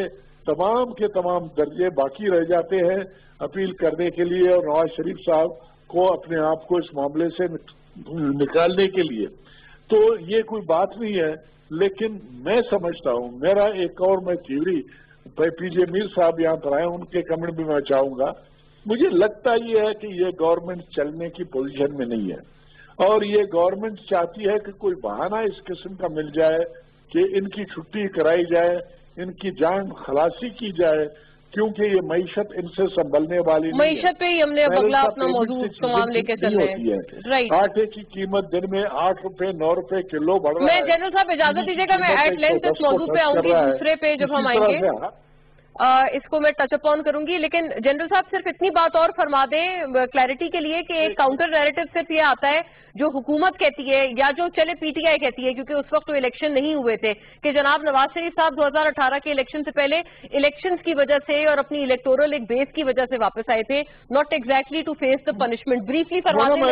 تمام کے تمام درجے باقی رہ جاتے ہیں اپیل کرنے کے لیے اور نواز شریف صاحب کو اپنے آپ کو اس معاملے سے نکالنے کے لیے. تو یہ کوئی بات نہیں ہے. لیکن میں سمجھتا ہوں, میرا ایک اور میں تھیوری, پی جے میر صاحب یہاں پر آئے, ان کے کمنٹ بھی میں چاہوں گا. مجھے لگتا یہ ہے کہ یہ گورنمنٹ چلنے کی پوزیشن میں نہیں ہے, اور یہ گورنمنٹ چاہتی ہے کہ کوئی بہانہ اس قسم کا مل جائے کہ ان کی چھٹی کرائی جائے, ان کی جان خلاصی کی جائے, کیونکہ یہ معیشت ان سے سنبھلنے والی نہیں ہے. معیشت پہ ہی ہم نے اگلا اپنا موضوع تمام لے کے چلنے ہیں. آٹے کی قیمت دن میں 8 روپے 9 روپے کلو بڑھ رہا ہے. میں جنرل صاحب اجازت دیجیے گا, میں ایٹ لینتھ اس موضوع پہ آؤں گی, دوسرے پہ جب ہم آئیں گے اس کو میں ٹچ اپ آن کروں گی. لیکن جنرل صاحب صرف اتنی بات اور فرما دیں کلیئرٹی کے لیے کہ ایک کاؤنٹر نیریٹو صرف یہ آتا ہے جو حکومت کہتی ہے یا جو چلے پی ٹی آئی کہتی ہے, کیونکہ اس وقت تو الیکشن نہیں ہوئے تھے, کہ جناب نواز شریف صاحب 2018 کے الیکشن سے پہلے الیکشنز کی وجہ سے اور اپنی الیکٹورل ایک بیس کی وجہ سے واپس آئے تھے, not exactly to face the punishment. Briefly فرما دیں,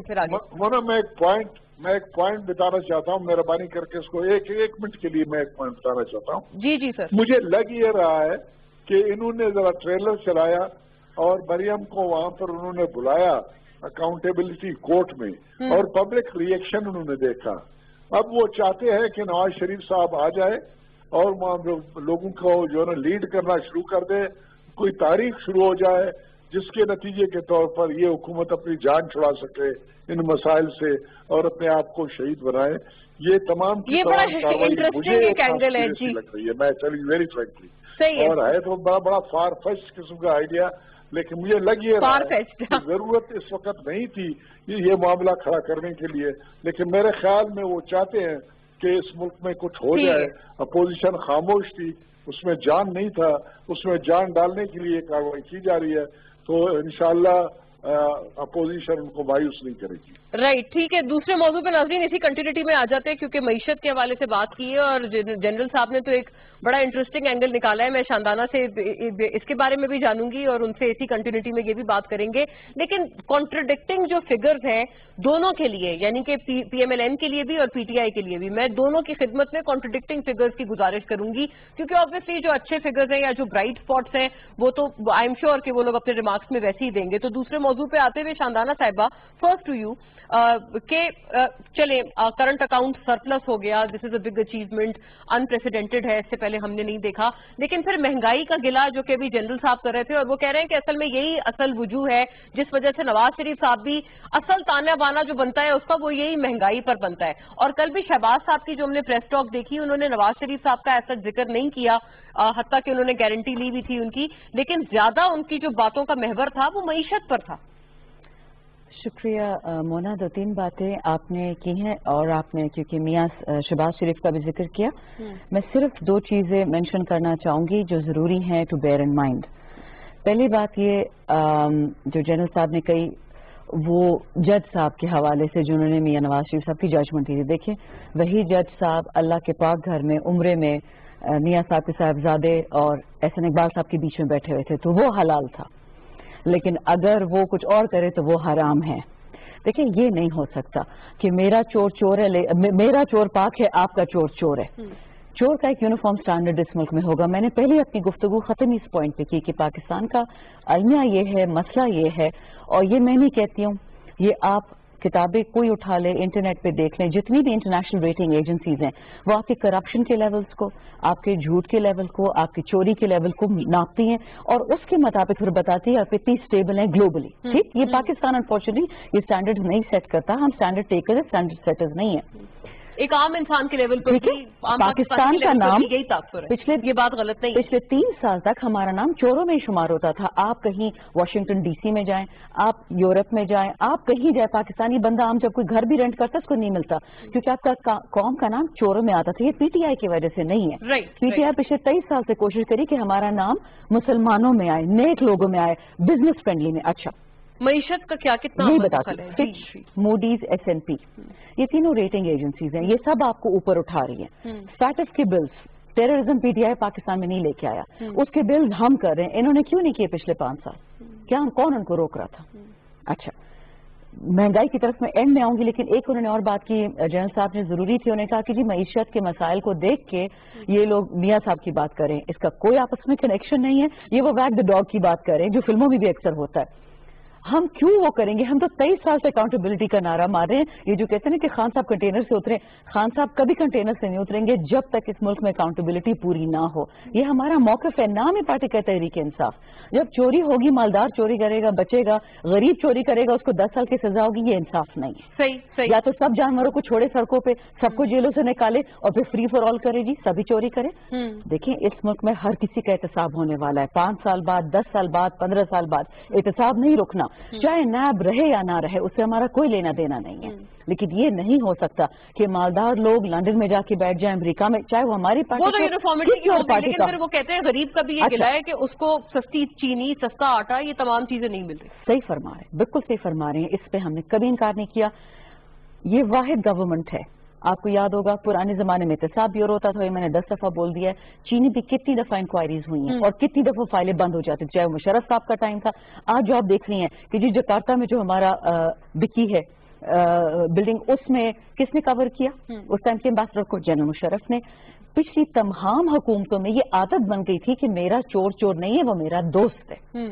میں ایک پوائنٹ بتانا چاہتا ہوں, مہربانی کر کے اس کو ایک منٹ کے لیے میں ایک پوائنٹ بتانا چاہتا ہوں. جی جی سر. مجھے لگ یہ رہا ہے کہ انہوں نے ذرا ٹریلر چلایا اور مریم کو وہاں پر انہوں نے بلایا اکاؤنٹیبلٹی کورٹ میں, اور پبلک ریئیکشن انہوں نے دیکھا. اب وہ چاہتے ہیں کہ نواز شریف صاحب آ جائے اور لوگوں کو جو ہے نا لیڈ کرنا شروع کر دے, کوئی تاریخ شروع ہو جائے جس کے نتیجے کے طور پر یہ حکومت اپنی جان چھڑا سکے ان مسائل سے اور اپنے آپ کو شہید بنائے. یہ تمام کی تمام کاروائی مجھے لگ رہی ہے, میں چلی ویری فرینکلی, اور ہے تو بڑا فار فیچ قسم کا آئیڈیا, لیکن مجھے لگ یہ رہا ہے کہ ضرورت اس وقت نہیں تھی یہ معاملہ کھڑا کرنے کے لیے. لیکن میرے خیال میں وہ چاہتے ہیں کہ اس ملک میں کچھ ہو جائے. اپوزیشن خاموش تھی, اس میں جان نہیں تھا, اس میں جان ڈالنے کے لیے کاروائی کی جا رہی ہے, تو انشاءاللہ اپوزیشن ان کو مایوس نہیں کرے گی. رائٹ, ٹھیک ہے. دوسرے موضوع پہ ناظرین اسی کنٹینیوٹی میں آ جاتے ہیں, کیونکہ معیشت کے حوالے سے بات کی ہے اور جنرل صاحب نے تو ایک بڑا انٹرسٹنگ اینگل نکالا ہے. میں شاندانہ سے اس کے بارے میں بھی جانوں گی اور ان سے اسی کنٹینیوٹی میں یہ بھی بات کریں گے. لیکن کانٹرڈکٹنگ جو فگرز ہیں دونوں کے لیے, یعنی کہ پی ایم ایل این کے لیے بھی اور پی ٹی آئی کے لیے بھی, میں دونوں کی خدمت میں کانٹرڈکٹنگ فگرز کی گزارش کروں گی, کیونکہ آبویسلی جو اچھے فگرز ہیں یا جو برائٹ اسپاٹس ہیں وہ تو آئی ایم شیور کہ وہ لوگ اپنے ریمارکس میں ویسے ہی دیں گے. تو دوسرے موضوع پہ آتے ہوئے شاندانہ صاحبہ, فرسٹ ٹو یو کہ چلیں کرنٹ اکاؤنٹ سرپلس ہو گیا, this is a big achievement, unprecedented ہے, اس سے پہلے ہم نے نہیں دیکھا. لیکن پھر مہنگائی کا گلا جو کہ ابھی جنرل صاحب کر رہے تھے, اور وہ کہہ رہے ہیں کہ اصل میں یہی اصل وجوہ ہے جس وجہ سے نواز شریف صاحب بھی اصل تانا بانا جو بنتا ہے اس کا وہ یہی مہنگائی پر بنتا ہے. اور کل بھی شہباز صاحب کی جو ہم نے پریس ٹاک دیکھی, انہوں نے نواز شریف صاحب کا ایسا ذکر نہیں کیا, حتیٰ کہ انہوں نے گارنٹی لی بھی تھی ان کی, لیکن زیادہ ان کی جو باتوں کا محور تھا وہ معیشت پر تھا. شکریہ مونا, 2-3 باتیں آپ نے کی ہیں اور آپ نے کیونکہ میاں شہباز شریف کا بھی ذکر کیا, میں صرف 2 چیزیں مینشن کرنا چاہوں گی جو ضروری ہیں ٹو بیئر ان مائنڈ. پہلی بات یہ جو جنرل صاحب نے کہی وہ جج صاحب کے حوالے سے جنہوں نے میاں نواز شریف صاحب کی ججمنٹ دی تھی. دیکھیں وہی جج صاحب اللہ کے پاک گھر میں عمرے میں میاں صاحب کے صاحبزادے اور احسن اقبال صاحب کے بیچ میں بیٹھے ہوئے تھے, تو وہ حلال تھا. لیکن اگر وہ کچھ اور کرے تو وہ حرام ہے. دیکھیں یہ نہیں ہو سکتا کہ میرا چور چور ہے, میرا چور پاک ہے, آپ کا چور چور ہے. چور کا ایک یونیفارم سٹینڈرڈ اس ملک میں ہوگا. میں نے پہلے اپنی گفتگو ختم اس پوائنٹ پہ کی کہ پاکستان کا المیہ یہ ہے, مسئلہ یہ ہے, اور یہ میں نہیں کہتی ہوں, یہ آپ کتابیں کوئی اٹھا لیں, انٹرنیٹ پہ دیکھ لیں, جتنی بھی انٹرنیشنل ریٹنگ ایجنسیز ہیں وہ آپ کے کرپشن کے لیولز کو, آپ کے جھوٹ کے لیول کو, آپ کی چوری کے لیول کو ناپتی ہیں اور اس کے مطابق پھر بتاتی ہے آپ کتنی اسٹیبل ہیں گلوبلی. ٹھیک, یہ پاکستان انفارچونیٹلی یہ اسٹینڈرڈ نہیں سیٹ کرتا, ہم اسٹینڈرڈ ٹیکر اسٹینڈرڈ سیٹرز نہیں ہیں. ایک عام انسان کے لیول پر پاکستان کا نام یہی تاثر ہے, یہ بات غلط نہیں. پچھلے 3 سال تک ہمارا نام چوروں میں شمار ہوتا تھا. آپ کہیں واشنگٹن ڈی سی میں جائیں, آپ یورپ میں جائیں, آپ کہیں جائیں, پاکستانی بندہ ہم جب کوئی گھر بھی رینٹ کرتا اس کو نہیں ملتا, کیونکہ آپ کا قوم کا نام چوروں میں آتا تھا. یہ پی ٹی آئی کی وجہ سے نہیں ہے. پی ٹی آئی پچھلے 23 سال سے کوشش کری کہ ہمارا نام مسلمانوں میں آئے, نیک لوگوں میں آئے, بزنس فرینڈلی میں. اچھا معیشت کا کیا کتنا نہیں بتاتی. Fitch, Moody's, S and P, یہ تینوں ریٹنگ ایجنسیز ہیں, یہ سب آپ کو اوپر اٹھا رہی ہیں. اسٹیٹس کے bills terrorism P T I Pakistan میں نہیں لے کے آیا, اس کے بلز ہم کر رہے ہیں. انہوں نے کیوں نہیں کیے پچھلے 5 سال؟ کیا کون ان کو روک رہا تھا؟ اچھا महंगाई की तरफ मैं एंड में आऊंगी, लेकिन एक उन्होंने और बात की जनरल साहब ने, जरूरी थी, उन्होंने कहा कि जी मईशत के मसाइल को देख के ये लोग मियाँ साहब की बात करें, इसका कोई आपस में कनेक्शन नहीं है, ये वो वैग द डॉग की बात करें जो फिल्मों में भी अक्सर होता है। हम क्यों वो करेंगे? हम तो 23 साल से अकाउंटेबिलिटी का नारा मार रहे हैं। ये जो कहते हैं ना कि खान साहब कंटेनर से उतरे, खान साहब कभी कंटेनर से नहीं उतरेंगे जब तक इस मुल्क में अकाउंटेबिलिटी पूरी ना हो। ये हमारा मौक़िफ़ है, नाम है पार्टी का तहरीक इंसाफ। जब चोरी होगी, मालदार चोरी करेगा बचेगा, गरीब चोरी करेगा उसको 10 साल की सजा होगी, ये इंसाफ नहीं है। सही। या तो सब जानवरों को छोड़े सड़कों पे, सबको जेलों से निकाले और फिर फ्री फॉर ऑल करे, जी सभी चोरी करे। देखिए इस मुल्क में हर किसी का एहतसाब होने वाला है, 5 साल बाद, 10 साल बाद, 15 साल बाद, एहतसाब नहीं रुकना। चाहे नायब रहे या ना रहे, उससे हमारा कोई लेना देना नहीं है। लेकिन ये नहीं हो सकता कि मालदार लोग लंदन में जाके बैठ जाएं, अमेरिका में, चाहे वो हमारी पार्टी वो तो यूनिफॉर्मिटी की होती है, लेकिन का। फिर वो कहते हैं गरीब का भी ये गिला है कि उसको सस्ती चीनी, सस्ता आटा, ये तमाम चीजें नहीं मिल रही। सही फरमा रहे हैं, बिल्कुल सही फरमा रहे हैं, इस पे हमने कभी इनकार नहीं किया। ये वाहिद गवर्नमेंट है, आपको याद होगा पुराने जमाने में एहतसाब ब्यूरो होता था, मैंने 10 दफा बोल दिया है। चीनी भी कितनी दफा इंक्वायरीज हुई हैं और कितनी दफा फाइलें बंद हो जाती थी, चाहे वो मुशर्रफ साहब का टाइम था। आज जो आप देख रही हैं कि जी जकार्ता में जो हमारा बिकी है बिल्डिंग, उसमें किसने कवर किया? उस टाइम के एम्बेसडर को जनरल मुशर्रफ ने। पिछली तमाम हुकूमतों में ये आदत बन गई थी कि मेरा चोर चोर नहीं है, वो मेरा दोस्त है।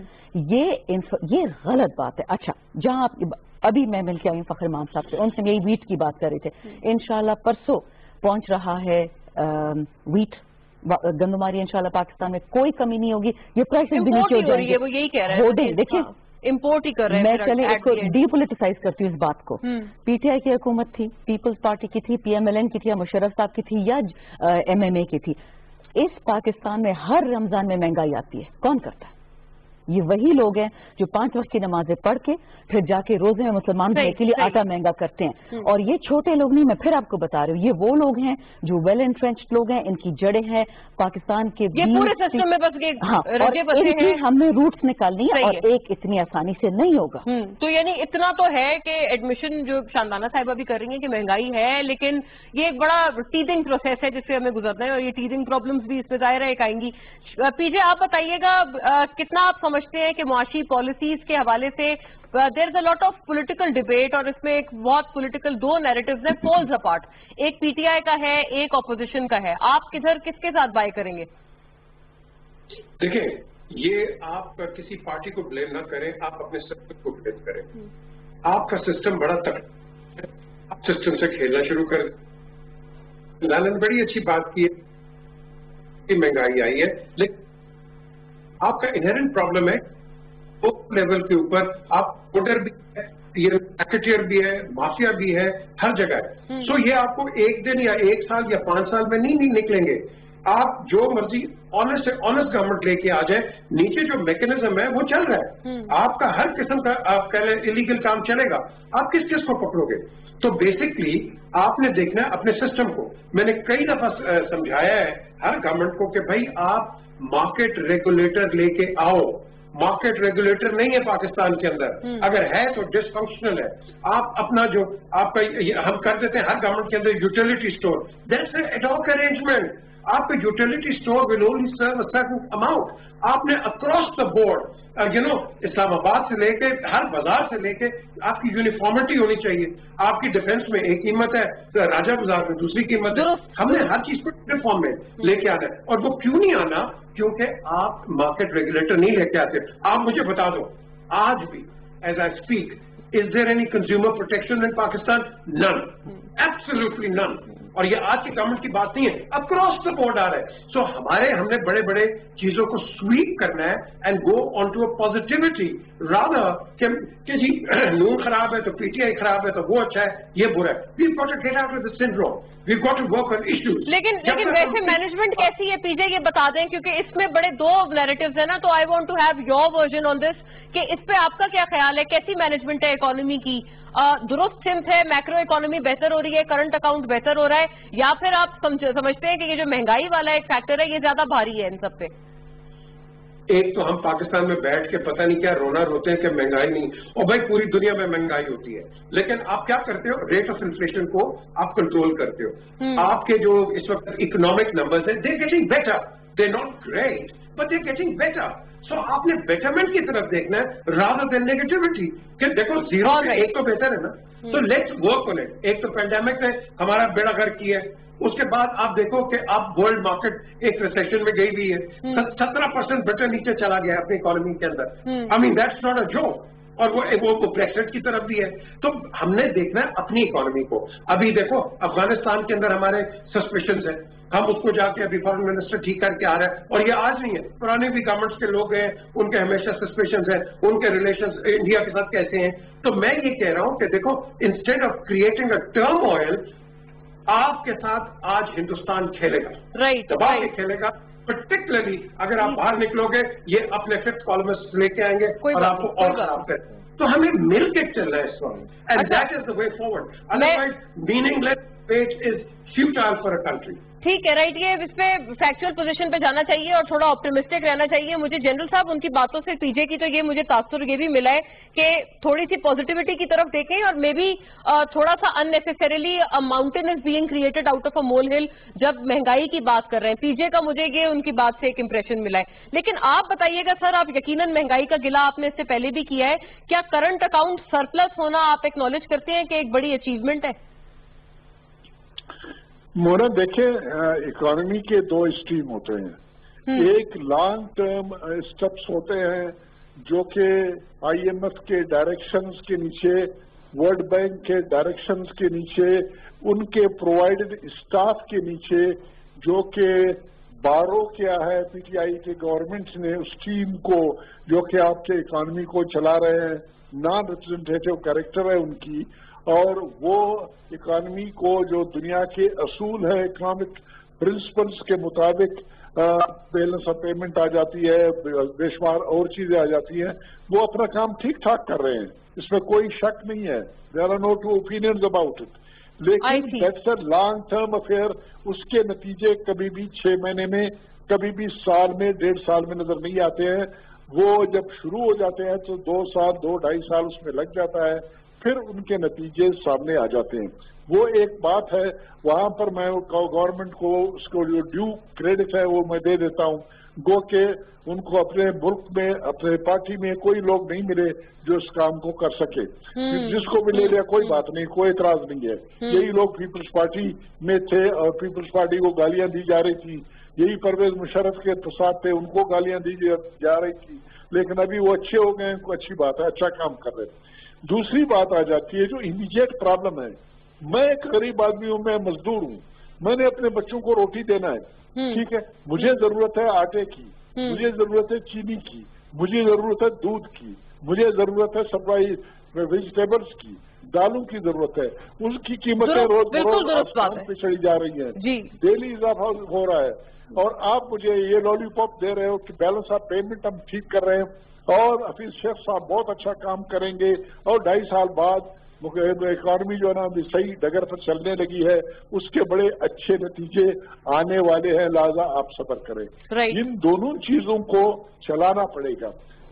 ये गलत बात है। अच्छा, जहां आप अभी मैं मिल के आई हूँ फखर इमाम साहब से, उनसे यही वीट की बात कर रहे थे। इंशाल्लाह परसों पहुंच रहा है वीट, गंदुमारी इंशाल्लाह पाकिस्तान में कोई कमी नहीं होगी। ये प्राइसेस भी नीचे हो जाएंगे, वो यही कह रहे हैं। देखिए इम्पोर्ट ही कर रहे हैं। मैं चले इसको डीपोलिटिसाइज करती हूँ इस बात को। पीटीआई की हुकूमत थी, पीपल्स पार्टी की थी, पीएमएलएन की थी, या मुशर्रफ साहब की थी, या एमएमए की थी, इस पाकिस्तान में हर रमजान में महंगाई आती है। कौन करता है? ये वही लोग हैं जो 5 वक्त की नमाजें पढ़ के फिर जाके रोजे में मुसलमान भाई के लिए आटा महंगा करते हैं। और ये छोटे लोग नहीं, मैं फिर आपको बता रही हूँ, ये वो लोग हैं जो वेल एंट्रेंच्ड लोग हैं, इनकी जड़ें हैं पाकिस्तान के, ये पूरे सिस्टम में बस इनकी हमने रूट्स निकालनी है, और एक इतनी आसानी से नहीं होगा। तो यानी इतना तो है कि एडमिशन जो शानदाना साहिबा भी कर रही है कि महंगाई है, लेकिन ये एक बड़ा टीजिंग प्रोसेस है जिससे हमें गुजरना है, और ये टीजिंग प्रॉब्लम्स भी इसमें जाहिर है आएंगी। पीजे आप बताइएगा, कितना आप समझते हैं कि मुआशी पॉलिसीज के हवाले से there is a lot of political debate, और इसमें एक बहुत पॉलिटिकल दो नैरेटिव्स हैं पोल्स अपार्ट, एक पीटीआई का है, एक ऑपोजिशन का है। आप किधर किसके साथ बाय करेंगे? देखिए, ये आप किसी पार्टी को ब्लेम ना करें, आप अपने सिस्टम को ब्लेम करें। आपका सिस्टम बड़ा तक, आप सिस्टम से खेलना शुरू कर। लालन बड़ी अच्छी बात की है कि महंगाई आई है, लेकिन आपका इनहेरेंट प्रॉब्लम है वो लेवल के ऊपर आप वोटर भी है, ये रैकेटियर भी है, माफिया भी है, हर जगह है। सो ये आपको एक दिन या 1 साल या 5 साल में नहीं निकलेंगे। आप जो मर्जी ऑनेस्ट गवर्नमेंट लेके आ जाए, नीचे जो मैकेनिज्म है वो चल रहा है। आपका हर किस्म का आप कह लें इलीगल काम चलेगा, आप किस किस को पकड़ोगे? तो बेसिकली आपने देखना है अपने सिस्टम को। मैंने कई दफा समझाया है हर गवर्नमेंट को कि भाई आप मार्केट रेगुलेटर लेके आओ। मार्केट रेगुलेटर नहीं है पाकिस्तान के अंदर, अगर है तो डिसफंक्शनल है। आप अपना जो आपका हम कर देते हैं हर गवर्नमेंट के अंदर utility store, that's ad hoc arrangement. आपका utility store will only serve a certain amount. आपने अक्रॉस द बोर्ड इस्लामाबाद से लेके हर बाजार से लेके आपकी यूनिफॉर्मिटी होनी चाहिए। आपकी डिफेंस में एक कीमत है, तो राजा बाजार में दूसरी कीमत है। हमने हर चीज को यूनिफॉर्म में लेके आना है, और वो क्यों नहीं आना? क्योंकि आप मार्केट रेगुलेटर नहीं लेके आते। आप मुझे बता दो, आज भी as I speak, is there any consumer protection in Pakistan? None, absolutely none. और ये आज की गवर्नमेंट की बात नहीं है, अक्रॉस द बोर्ड आ रहा है। सो हमने बड़े बड़े चीजों को स्वीप करना है and go on to a positivity rather कि जी नून खराब है तो पीटीआई खराब है तो वो अच्छा है, ये बुरा है। We got to get out of this syndrome, we got to work on issues. लेकिन वैसे मैनेजमेंट कैसी है पीजे, ये बता दें, क्योंकि इसमें बड़े दो नैरेटिव्स है ना, तो I want to have your version on this कि इस पे आपका क्या ख्याल है? कैसी मैनेजमेंट है इकोनॉमी की? दुरुस्त सिमत है, मैक्रो इकोनॉमी बेहतर हो रही है, करंट अकाउंट बेहतर हो रहा है, या फिर आप समझते हैं कि ये जो महंगाई वाला एक फैक्टर है ये ज्यादा भारी है इन सब पे? एक तो हम पाकिस्तान में बैठ के पता नहीं क्या रोना रोते हैं कि महंगाई नहीं, और भाई पूरी दुनिया में महंगाई होती है, लेकिन आप क्या करते हो? रेट ऑफ इन्फ्लेशन को आप कंट्रोल करते हो। आपके जो इस वक्त इकोनॉमिक नंबर्स हैं, they getting better, they not great, but they're getting better. So आपने betterment की तरफ देखना है rather than negativity. कि देखो zero से एक तो बेहतर है ना. So let's work on it. एक तो pandemic ने हमारा बेड़ा गर्क किया है. उसके बाद आप देखो कि अब वर्ल्ड मार्केट एक रिसेशन में गई हुई है. 17% ब्रिटेन नीचे चला गया अपनी इकोनॉमी के अंदर. I mean that's not a joke. और वो ब्रेक्सिट की तरफ भी है. तो हमने देखना है अपनी इकोनॉमी को. अभी देखो अफगानिस्तान के अंदर हमारे सस्पिशंस है, हम उसको जाके अभी फॉरेन मिनिस्टर ठीक करके आ रहे हैं. और ये आज नहीं है, पुराने भी गवर्नमेंट्स के लोग हैं, उनके हमेशा सस्पिशंस है, उनके रिलेशंस इंडिया के साथ कैसे हैं. तो मैं ये कह रहा हूं कि देखो instead of creating a turmoil, आपके साथ आज हिंदुस्तान खेलेगा, दबा के खेलेगा. पर्टिकुलरली अगर आप बाहर निकलोगे ये अपने फिफ्थ कॉलमिस्ट लेके आएंगे और आपको और खराब करें. तो हमें मिल के चलना है इस वक्त, and that is the way forward. Otherwise meaningless page is futile for a country. ठीक है, राइट. ये इस पे फैक्चुअल पोजीशन पे जाना चाहिए और थोड़ा ऑप्टिमिस्टिक रहना चाहिए. मुझे जनरल साहब उनकी बातों से पीछे की तो ये मुझे तासुर ये भी मिला है कि थोड़ी सी पॉजिटिविटी की तरफ देखें और मे बी थोड़ा सा unnecessarily mountain is being created out of a molehill जब महंगाई की बात कर रहे हैं. पीछे का मुझे ये उनकी बात से एक इंप्रेशन मिला है. लेकिन आप बताइएगा सर, आप यकीनन महंगाई का गिला आपने इससे पहले भी किया है, क्या करंट अकाउंट सरप्लस होना आप एक्नॉलेज करते हैं कि एक बड़ी अचीवमेंट है? मोना देखिए, इकोनॉमी के दो स्ट्रीम होते हैं. एक लॉन्ग टर्म स्टेप्स होते हैं जो कि IMF के डायरेक्शंस के नीचे, वर्ल्ड बैंक के डायरेक्शंस के नीचे, उनके प्रोवाइडेड स्टाफ के नीचे, जो कि बारो क्या है PTI के गवर्नमेंट ने उस टीम को जो कि आपके इकोनॉमी को चला रहे हैं, नॉन रिप्रेजेंटेटिव कैरेक्टर है उनकी, और वो इकोनॉमी को जो दुनिया के असूल है, इकोनॉमिक प्रिंसिपल्स के मुताबिक बैलेंस ऑफ पेमेंट आ जाती है, बेशुमार और चीजें आ जाती हैं, वो अपना काम ठीक ठाक कर रहे हैं, इसमें कोई शक नहीं है. There are no two opinions about it. लेकिन that's a long term affair. उसके नतीजे कभी भी 6 महीने में, कभी भी साल में, 1.5 साल में नजर नहीं आते हैं. वो जब शुरू हो जाते हैं तो 2 साल, 2-2.5 साल उसमें लग जाता है, फिर उनके नतीजे सामने आ जाते हैं. वो एक बात है, वहां पर मैं गवर्नमेंट को उसको जो ड्यू क्रेडिट है वो मैं दे देता हूं. गो के उनको अपने मुल्क में, अपने पार्टी में कोई लोग नहीं मिले जो इस काम को कर सके. जिसको भी ले लिया कोई बात नहीं, कोई एतराज नहीं है. यही लोग पीपल्स पार्टी में थे और पीपल्स पार्टी को गालियां दी जा रही थी. यही परवेज मुशर्रफ के साथ थे, उनको गालियां दी जा रही थी. लेकिन अभी वो अच्छे हो गए, उनको अच्छी बात है, अच्छा काम कर रहे हैं. दूसरी बात आ जाती है जो इमीडिएट प्रॉब्लम है. मैं एक गरीब आदमी हूं, मैं मजदूर हूं, मैंने अपने बच्चों को रोटी देना है, ठीक है. मुझे जरूरत है आटे की, मुझे जरूरत है चीनी की, मुझे जरूरत है दूध की, मुझे जरूरत है सप्लाई वेजिटेबल्स की, दालों की जरूरत है. उसकी कीमतें रोज आसमान पे चढ़ी जा रही है, डेली इजाफा हो रहा है. और आप मुझे ये लॉलीपॉप दे रहे हो कि बैलेंस ऑफ पेमेंट हम ठीक कर रहे हैं और हफीज शेख साहब बहुत अच्छा काम करेंगे और 2.5 साल बाद इकॉनमी जो है ना सही डगर पर चलने लगी है, उसके बड़े अच्छे नतीजे आने वाले हैं. लिहाजा आप सब्र करें. इन दोनों चीजों को चलाना पड़ेगा.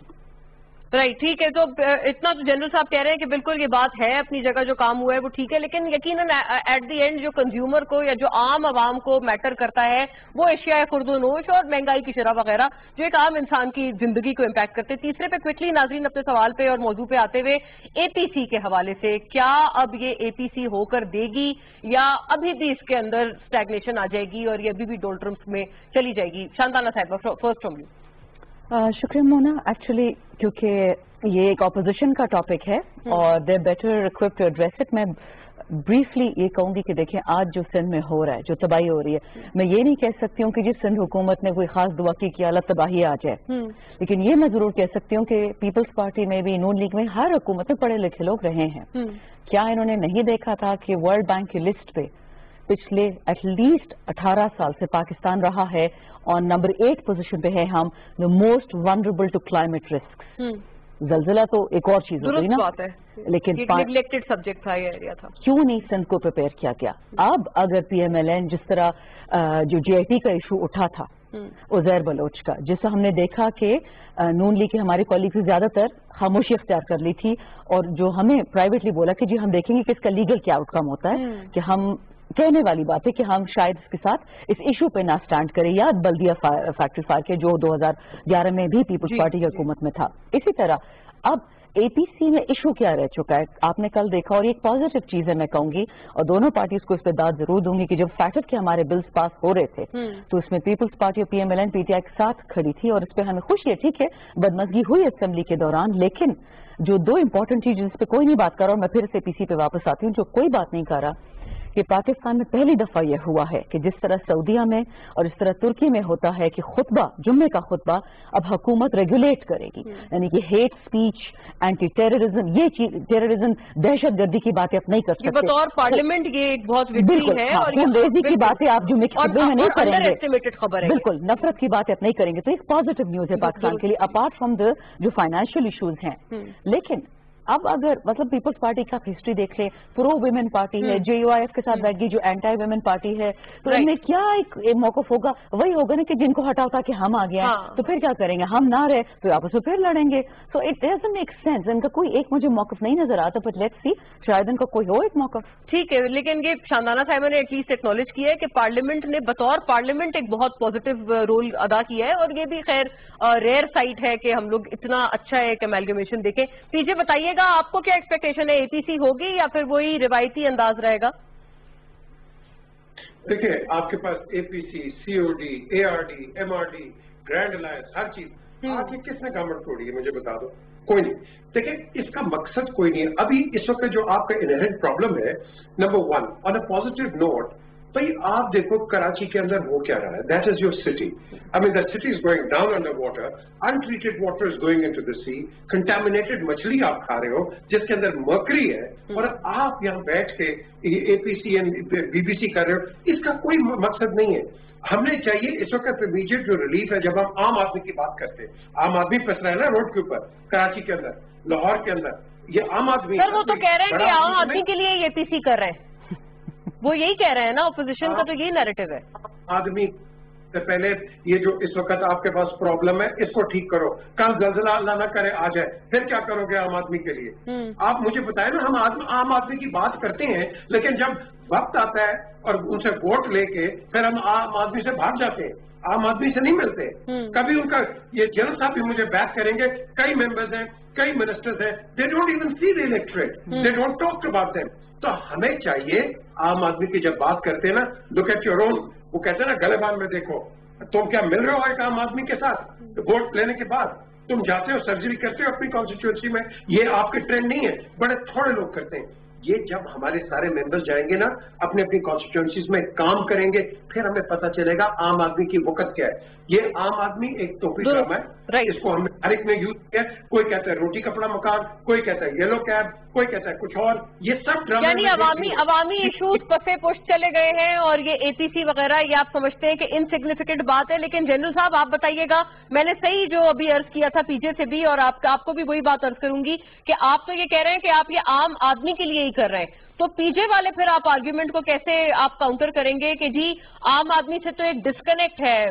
राइट, ठीक है. तो इतना तो जनरल साहब कह रहे हैं कि बिल्कुल ये बात है, अपनी जगह जो काम हुआ है वो ठीक है, लेकिन यकीनन एट द एंड जो कंज्यूमर को या जो आम आवाम को मैटर करता है वो एशिया खुर्दोनोश और महंगाई की शरह वगैरह जो एक आम इंसान की जिंदगी को इम्पैक्ट करते हैं. तीसरे पे क्विकली नाजरीन अपने सवाल पे और मौजू पे आते हुए APC के हवाले से, क्या अब ये APC होकर देगी या अभी भी इसके अंदर स्टैग्नेशन आ जाएगी और ये अभी भी डोल्ट्रम्स में चली जाएगी? शांताना साहिबा, फर्स्ट फ्रॉम यू. शुक्रिया मोना. एक्चुअली क्योंकि ये एक ऑपोजिशन का टॉपिक है और they better equipped to address it, मैं ब्रीफली ये कहूंगी कि देखें आज जो सिंध में हो रहा है, जो तबाही हो रही है, मैं ये नहीं कह सकती हूँ कि जिस सिंध हुकूमत ने कोई खास दुआ की कि अल्लाह तबाही आ जाए, लेकिन ये मैं जरूर कह सकती हूँ कि पीपल्स पार्टी में भी, नून लीग में, हर हुकूमत में पढ़े लिखे लोग रहे हैं. क्या इन्होंने नहीं देखा था कि वर्ल्ड बैंक की लिस्ट पे पिछले एटलीस्ट 18 साल से पाकिस्तान रहा है और नंबर 8 पोजीशन पे है हम, the most vulnerable to climate risk. जलजिला तो एक और चीज हो गई ना, लेकिन नेग्लेक्टेड सब्जेक्ट था, ये एरिया था. क्यों नहीं सिंध को प्रिपेयर किया गया? अब अगर PMLN जिस तरह जो GIP का इशू उठा था उजैर बलोच का, जिससे हमने देखा कि नून लीग के हमारे कॉलीग ज्यादातर खामोशी अख्तियार कर ली थी और जो हमें प्राइवेटली बोला कि जी हम देखेंगे कि इसका लीगल क्या आउटकम होता है, कि हम کہنے والی بات ہے کہ ہم شاید اس کے ساتھ اس ایشو پہ نہ سٹینڈ کریں، یا بلدیہ فیکٹری فائر کے جو 2011 میں بھی پیپلز پارٹی کی حکومت میں تھا. اسی طرح اب اے پی سی میں ایشو کیا رہ چکا ہے آپ نے کل دیکھا، اور یہ ایک پازیٹو چیز ہے میں کہوں گی، اور دونوں پارٹیز کو اس پہ داد ضرور دوں گی کہ جب فیٹر کے ہمارے بلز پاس ہو رہے تھے تو اس میں پیپلز پارٹی اور P M L N P T I کے ساتھ کھڑی تھی، اور اس پہ ہمیں خوشی ہے. ٹھیک ہے بدمزگی ہوئی اسمبلی کے دوران، لیکن جو دو امپورٹنٹ چیز جس پہ کوئی نہیں بات کر رہا، اور میں پھر سے پی سی پہ واپس آتی ہوں، جو کوئی بات نہیں کر رہا کہ پاکستان میں پہلی دفعہ یہ ہوا ہے کہ جس طرح سعودیہ میں اور اس طرح ترکی میں ہوتا ہے کہ خطبہ، جمعے کا خطبہ اب حکومت ریگولیٹ کرے گی، یعنی کہ ہیٹ سپیچ، اینٹی ٹیررزم، یہ چیز ٹیررزم، دہشت گردی کی باتیں آپ نہیں کر سکتے. بطور پارلیمنٹ یہ ایک بہت وکٹری ہے، اور انگریزی کی باتیں آپ جمعے کے خطبے میں نہیں کریں گے، ایسٹیمیٹڈ خبر ہے، بالکل نفرت کی باتیں آپ نہیں کریں گے. تو ایک پازیٹو نیوز ہے پاکستان کے لیے اپارٹ فرام دا جو فائنینشیل ایشوز ہیں. لیکن اب اگر مطلب پیپلز پارٹی کا ہسٹری دیکھ لیں، پرو ویمن پارٹی ہے، جے یو آئی ایف کے ساتھ بیٹھ گئی جو اینٹی ویمن پارٹی ہے، تو ان میں کیا ایک موقف ہوگا؟ وہی ہوگا نا کہ جن کو ہٹا کہ ہم آ گیا تو پھر کیا کریں گے، ہم نہ رہے تو آپس میں پھر لڑیں گے. So it doesn't make sense. ان کا کوئی ایک مجھے موقف نہیں نظر آتا، بٹ لیٹس سی شاید ان کا کوئی ہو ایک موقف. ٹھیک ہے، لیکن یہ شاندانہ صاحبہ نے ایٹ لیسٹ ایکنالج کیا ہے کہ پارلیمنٹ نے بطور پارلیمنٹ ایک بہت پازیٹیو رول ادا کیا ہے، اور یہ بھی خیر ریئر سائٹ ہے کہ ہم لوگ اتنا اچھا ایک ایملگمیشن دیکھیں. پیچھے بتائیے گا آپ کو کیا ایکسپیکٹیشن ہے، اے پی سی ہوگی یا پھر وہی روایتی انداز رہے گا؟ دیکھیں آپ کے پاس A P C, C O D, A R D, M R D, grand alliance, ہر چیز آج کس نے گورنمنٹ توڑی ہے؟ مجھے بتا دو. کوئی نہیں. دیکھیں اس کا مقصد کوئی نہیں ہے. ابھی اس وقت جو آپ کا انہرنٹ پرابلم ہے، number one on a positive note, بھائی آپ دیکھو کراچی کے اندر ہو کیا رہا ہے. That is your city. I mean the city is going down under water, untreated water is going into the sea, contaminated مچھلی آپ کھا رہے ہو جس کے اندر مرکری ہے، اور آپ یہاں بیٹھ کے A P C and B B C کر رہے ہو. اس کا کوئی مقصد نہیں ہے. ہمیں چاہیے اس وقت امیڈیٹ جو ریلیف ہے، جب ہم عام آدمی کی بات کرتے ہیں، عام آدمی پھنس رہا ہے نا روڈ کے اوپر، کراچی کے اندر، لاہور کے اندر، یہ عام آدمی. سر وہ تو کہہ رہے ہیں کہ عام آدمی کے لیے اے پی سی کر رہے ہیں، وہ یہی کہہ رہے ہیں نا، اپوزیشن کا تو یہی نیریٹو ہے. آدمی سے پہلے یہ جو اس وقت آپ کے پاس پرابلم ہے اس کو ٹھیک کرو. کل زلزلہ اللہ نہ کرے آ جائے، پھر کیا کرو گے عام آدمی کے لیے؟ آپ مجھے بتائیں نا. ہم عام آدمی کی بات کرتے ہیں، لیکن جب وقت آتا ہے اور ان سے ووٹ لے کے پھر ہم عام آدمی سے بھاگ جاتے ہیں، عام آدمی سے نہیں ملتے. کبھی ان کا یہ جنرل صاحب بھی مجھے بات کریں گے، کئی ممبرز ہیں، کئی منسٹرز ہیں، they don't even see the electorate, they don't talk about them. تو ہمیں چاہیے عام آدمی کی جب بات کرتے ہیں نا، لک ایٹ یور اون، وہ کہتے ہیں نا گلے بان میں دیکھو، تم کیا مل رہے ہو ایک عام آدمی کے ساتھ؟ ووٹ لینے کے بعد تم جاتے ہو سرجری کرتے ہو اپنی کانسٹیٹوئنسی میں، یہ آپ کے ٹرینڈ نہیں ہے، بڑے تھوڑے لوگ کرتے ہیں. یہ جب ہمارے سارے ممبرز جائیں گے نا اپنی اپنی کانسٹیٹوئنسیز میں کام کریں گے، پھر ہمیں پتہ چلے گا عام آدمی کی وقت کیا ہے. یہ عام آدمی ایک ٹوپی ڈرامہ ہے، اس کو ہم نے ہر ایک نے یوز کیا. کوئی کہتا ہے روٹی کپڑا مکان، کوئی کہتا ہے یلو کیب، کوئی کہتا ہے کچھ اور. یہ سب ڈرامے یعنی عوامی ایشوز پسے پشت چلے گئے ہیں، اور یہ اے پی سی وغیرہ یہ آپ سمجھتے ہیں کہ انسگنیفیکنٹ بات ہے. لیکن جنرل صاحب آپ بتائیے گا، میں نے صحیح جو ابھی عرض کیا تھا پیچھے سے بھی، اور آپ کو بھی وہی بات عرض کروں گی کہ آپ تو یہ کہہ رہے ہیں کہ آپ یہ عام آدمی کے لیے ہی کر رہے ہیں، تو پی جے والے پھر آپ آرگیومنٹ کو کیسے آپ کاؤنٹر کریں گے کہ جی عام آدمی سے تو ایک ڈسکنیکٹ ہے؟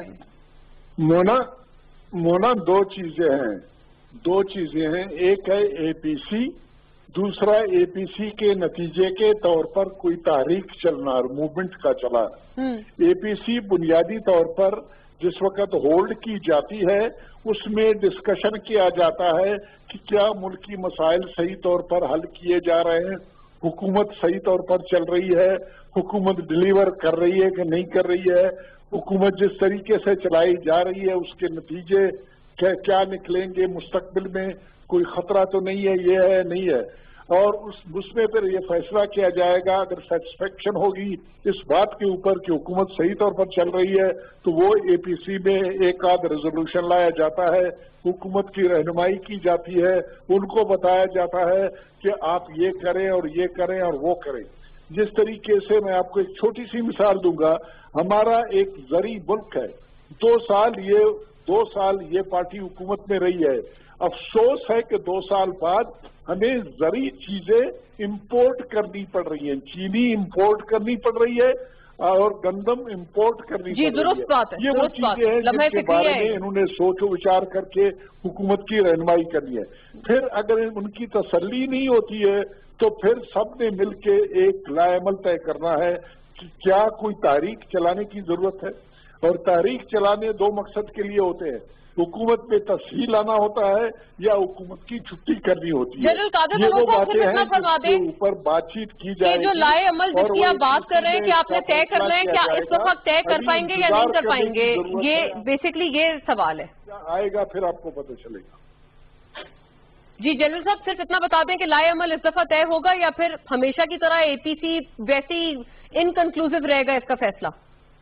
مونا دو چیزیں ہیں. ایک ہے اے پی سی، دوسرا اے پی سی کے نتیجے کے طور پر کوئی تحریک چلنا اور موومنٹ کا چلا. اے پی سی بنیادی طور پر جس وقت ہولڈ کی جاتی ہے اس میں ڈسکشن کیا جاتا ہے کہ کیا ملکی مسائل صحیح طور پر حل کیے جا رہے ہیں، حکومت صحیح طور پر چل رہی ہے، حکومت ڈلیور کر رہی ہے کہ نہیں کر رہی ہے، حکومت جس طریقے سے چلائی جا رہی ہے اس کے نتیجے کیا نکلیں گے مستقبل میں، کوئی خطرہ تو نہیں ہے، یہ ہے نہیں ہے. اور اس میں پھر یہ فیصلہ کیا جائے گا، اگر سیٹسفیکشن ہوگی اس بات کے اوپر کہ حکومت صحیح طور پر چل رہی ہے تو وہ اے پی سی میں ایک آدھ ریزولوشن لایا جاتا ہے، حکومت کی رہنمائی کی جاتی ہے، ان کو بتایا جاتا ہے کہ آپ یہ کریں اور یہ کریں اور وہ کریں. جس طریقے سے میں آپ کو ایک چھوٹی سی مثال دوں گا، ہمارا ایک زرعی ملک ہے، 2 سال یہ پارٹی حکومت میں رہی ہے. افسوس ہے کہ 2 سال بعد ہمیں زرعی چیزیں امپورٹ کرنی پڑ رہی ہیں، چینی امپورٹ کرنی پڑ رہی ہے اور گندم امپورٹ کرنی پڑ رہی ہے. یہ وہ چیزیں ہیں جن کے بارے میں انہوں نے سوچ و وچار کر کے حکومت کی رہنمائی کرنی ہے. پھر اگر ان کی تسلی نہیں ہوتی ہے تو پھر سب نے مل کے ایک لائے عمل طے کرنا ہے कि क्या कोई तारीख चलाने की जरूरत है? और तारीख चलाने दो मकसद के लिए होते हैं, हुकूमत में तस्हील लाना होता है या हुकूमत की छुट्टी करनी होती है। जनरल कादर ये वो साहब बातें सिर्फ हैं इतना फरमा जिसके दें ऊपर बातचीत की कि जाएगी। जो लाए अमल और जिसकी वो आप बात कर रहे हैं कि आपने तय करना है, क्या इस वक्त तय कर अभी पाएंगे या नहीं इंतजार कर करने की पाएंगे, जरूरत ये है। बेसिकली ये सवाल है। आएगा फिर आपको पता चलेगा। जी जनरल साहब, सिर्फ इतना बता दें कि लाए अमल इस दफा तय होगा या फिर हमेशा की तरह एपीसी वैसे ही इनकंक्लूसिव रहेगा इसका फैसला?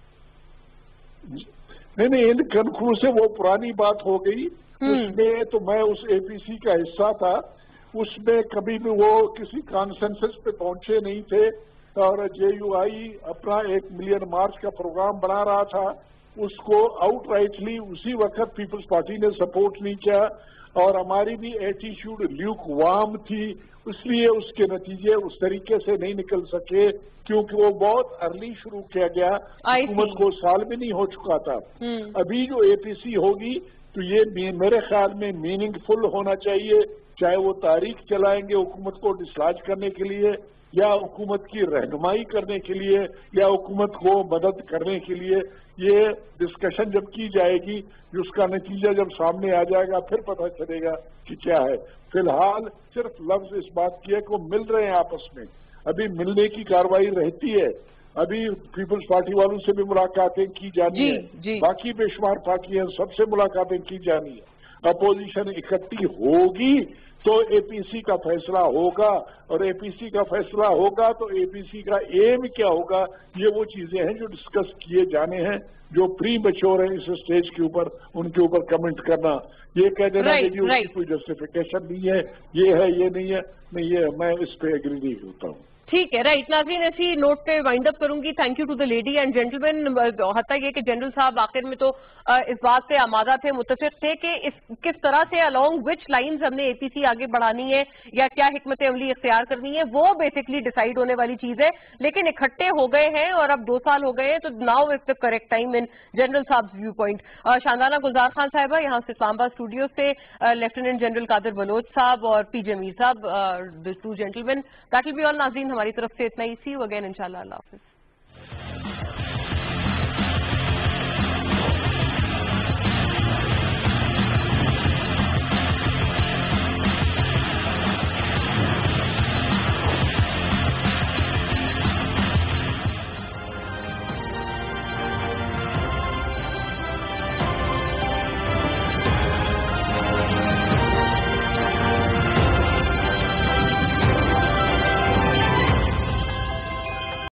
नहीं, इनकंक्लूसिव वो पुरानी बात हो गई। उसमें तो मैं उस एपीसी का हिस्सा था, उसमें कभी भी वो किसी कॉन्सेंसस पे पहुंचे नहीं थे और जेयूआई अपना 1 मिलियन मार्च का प्रोग्राम बना रहा था, उसको आउटराइटली उसी वक्त पीपल्स पार्टी ने सपोर्ट नहीं किया और हमारी भी एटीट्यूड ल्यूक वार्म थी, इसलिए उसके नतीजे उस तरीके से नहीं निकल सके क्योंकि वो बहुत अर्ली शुरू किया गया, हुकूमत को साल भी नहीं हो चुका था। अभी जो एपीसी होगी तो ये मेरे ख्याल में मीनिंगफुल होना चाहिए, चाहे वो तारीख चलाएंगे हुकूमत को डिसलॉज करने के लिए या हुकूमत की रहनुमाई करने के लिए या हुकूमत को मदद करने के लिए। ये डिस्कशन जब की जाएगी, उसका नतीजा जब सामने आ जाएगा फिर पता चलेगा कि क्या है। फिलहाल सिर्फ लफ्ज इस बात की है कि वो मिल रहे हैं आपस में, अभी मिलने की कार्रवाई रहती है, अभी पीपल्स पार्टी वालों से भी मुलाकातें की जानी है, बाकी बेशुमार पार्टियां सबसे मुलाकातें की जानी है, अपोजिशन इकट्ठी होगी तो एपीसी का फैसला होगा और एपीसी का फैसला होगा तो एपीसी का एम क्या होगा, ये वो चीजें हैं जो डिस्कस किए जाने हैं, जो प्री मैच्योर है इस स्टेज के ऊपर उनके ऊपर कमेंट करना, ये कह देना कि जी उसकी कोई जस्टिफिकेशन नहीं है, ये है ये नहीं है, नहीं ये मैं इस पे एग्री नहीं होता हूँ। ठीक है, राइट नाज़रीन, ऐसी नोट पे वाइंड अप करूंगी। Thank you to the lady and gentleman. हत्ता ये कि जनरल साहब आखिर में तो इस बात से आमादा थे, मुत्तफिक थे कि किस तरह से अलोंग विच लाइंस हमने एपीसी आगे बढ़ानी है या क्या हिकमत अमली इख्तियार करनी है, वो बेसिकली डिसाइड होने वाली चीज है। लेकिन इकट्ठे हो गए हैं और अब 2 साल हो गए हैं, तो now is the correct time in general साहब व्यू पॉइंट। शानदाना गुलजार खान साहिबा यहाँ से इस्लामाबाद स्टूडियो से, लेफ्टिनेंट जनरल कादिर बलोच साहब और पीजे मीर साहब, the 2 gentleman. That will be all नाज़रीन, हमारी तरफ से इतना ही। सी यू अगेन इंशाल्लाह। अल्लाह हाफिज।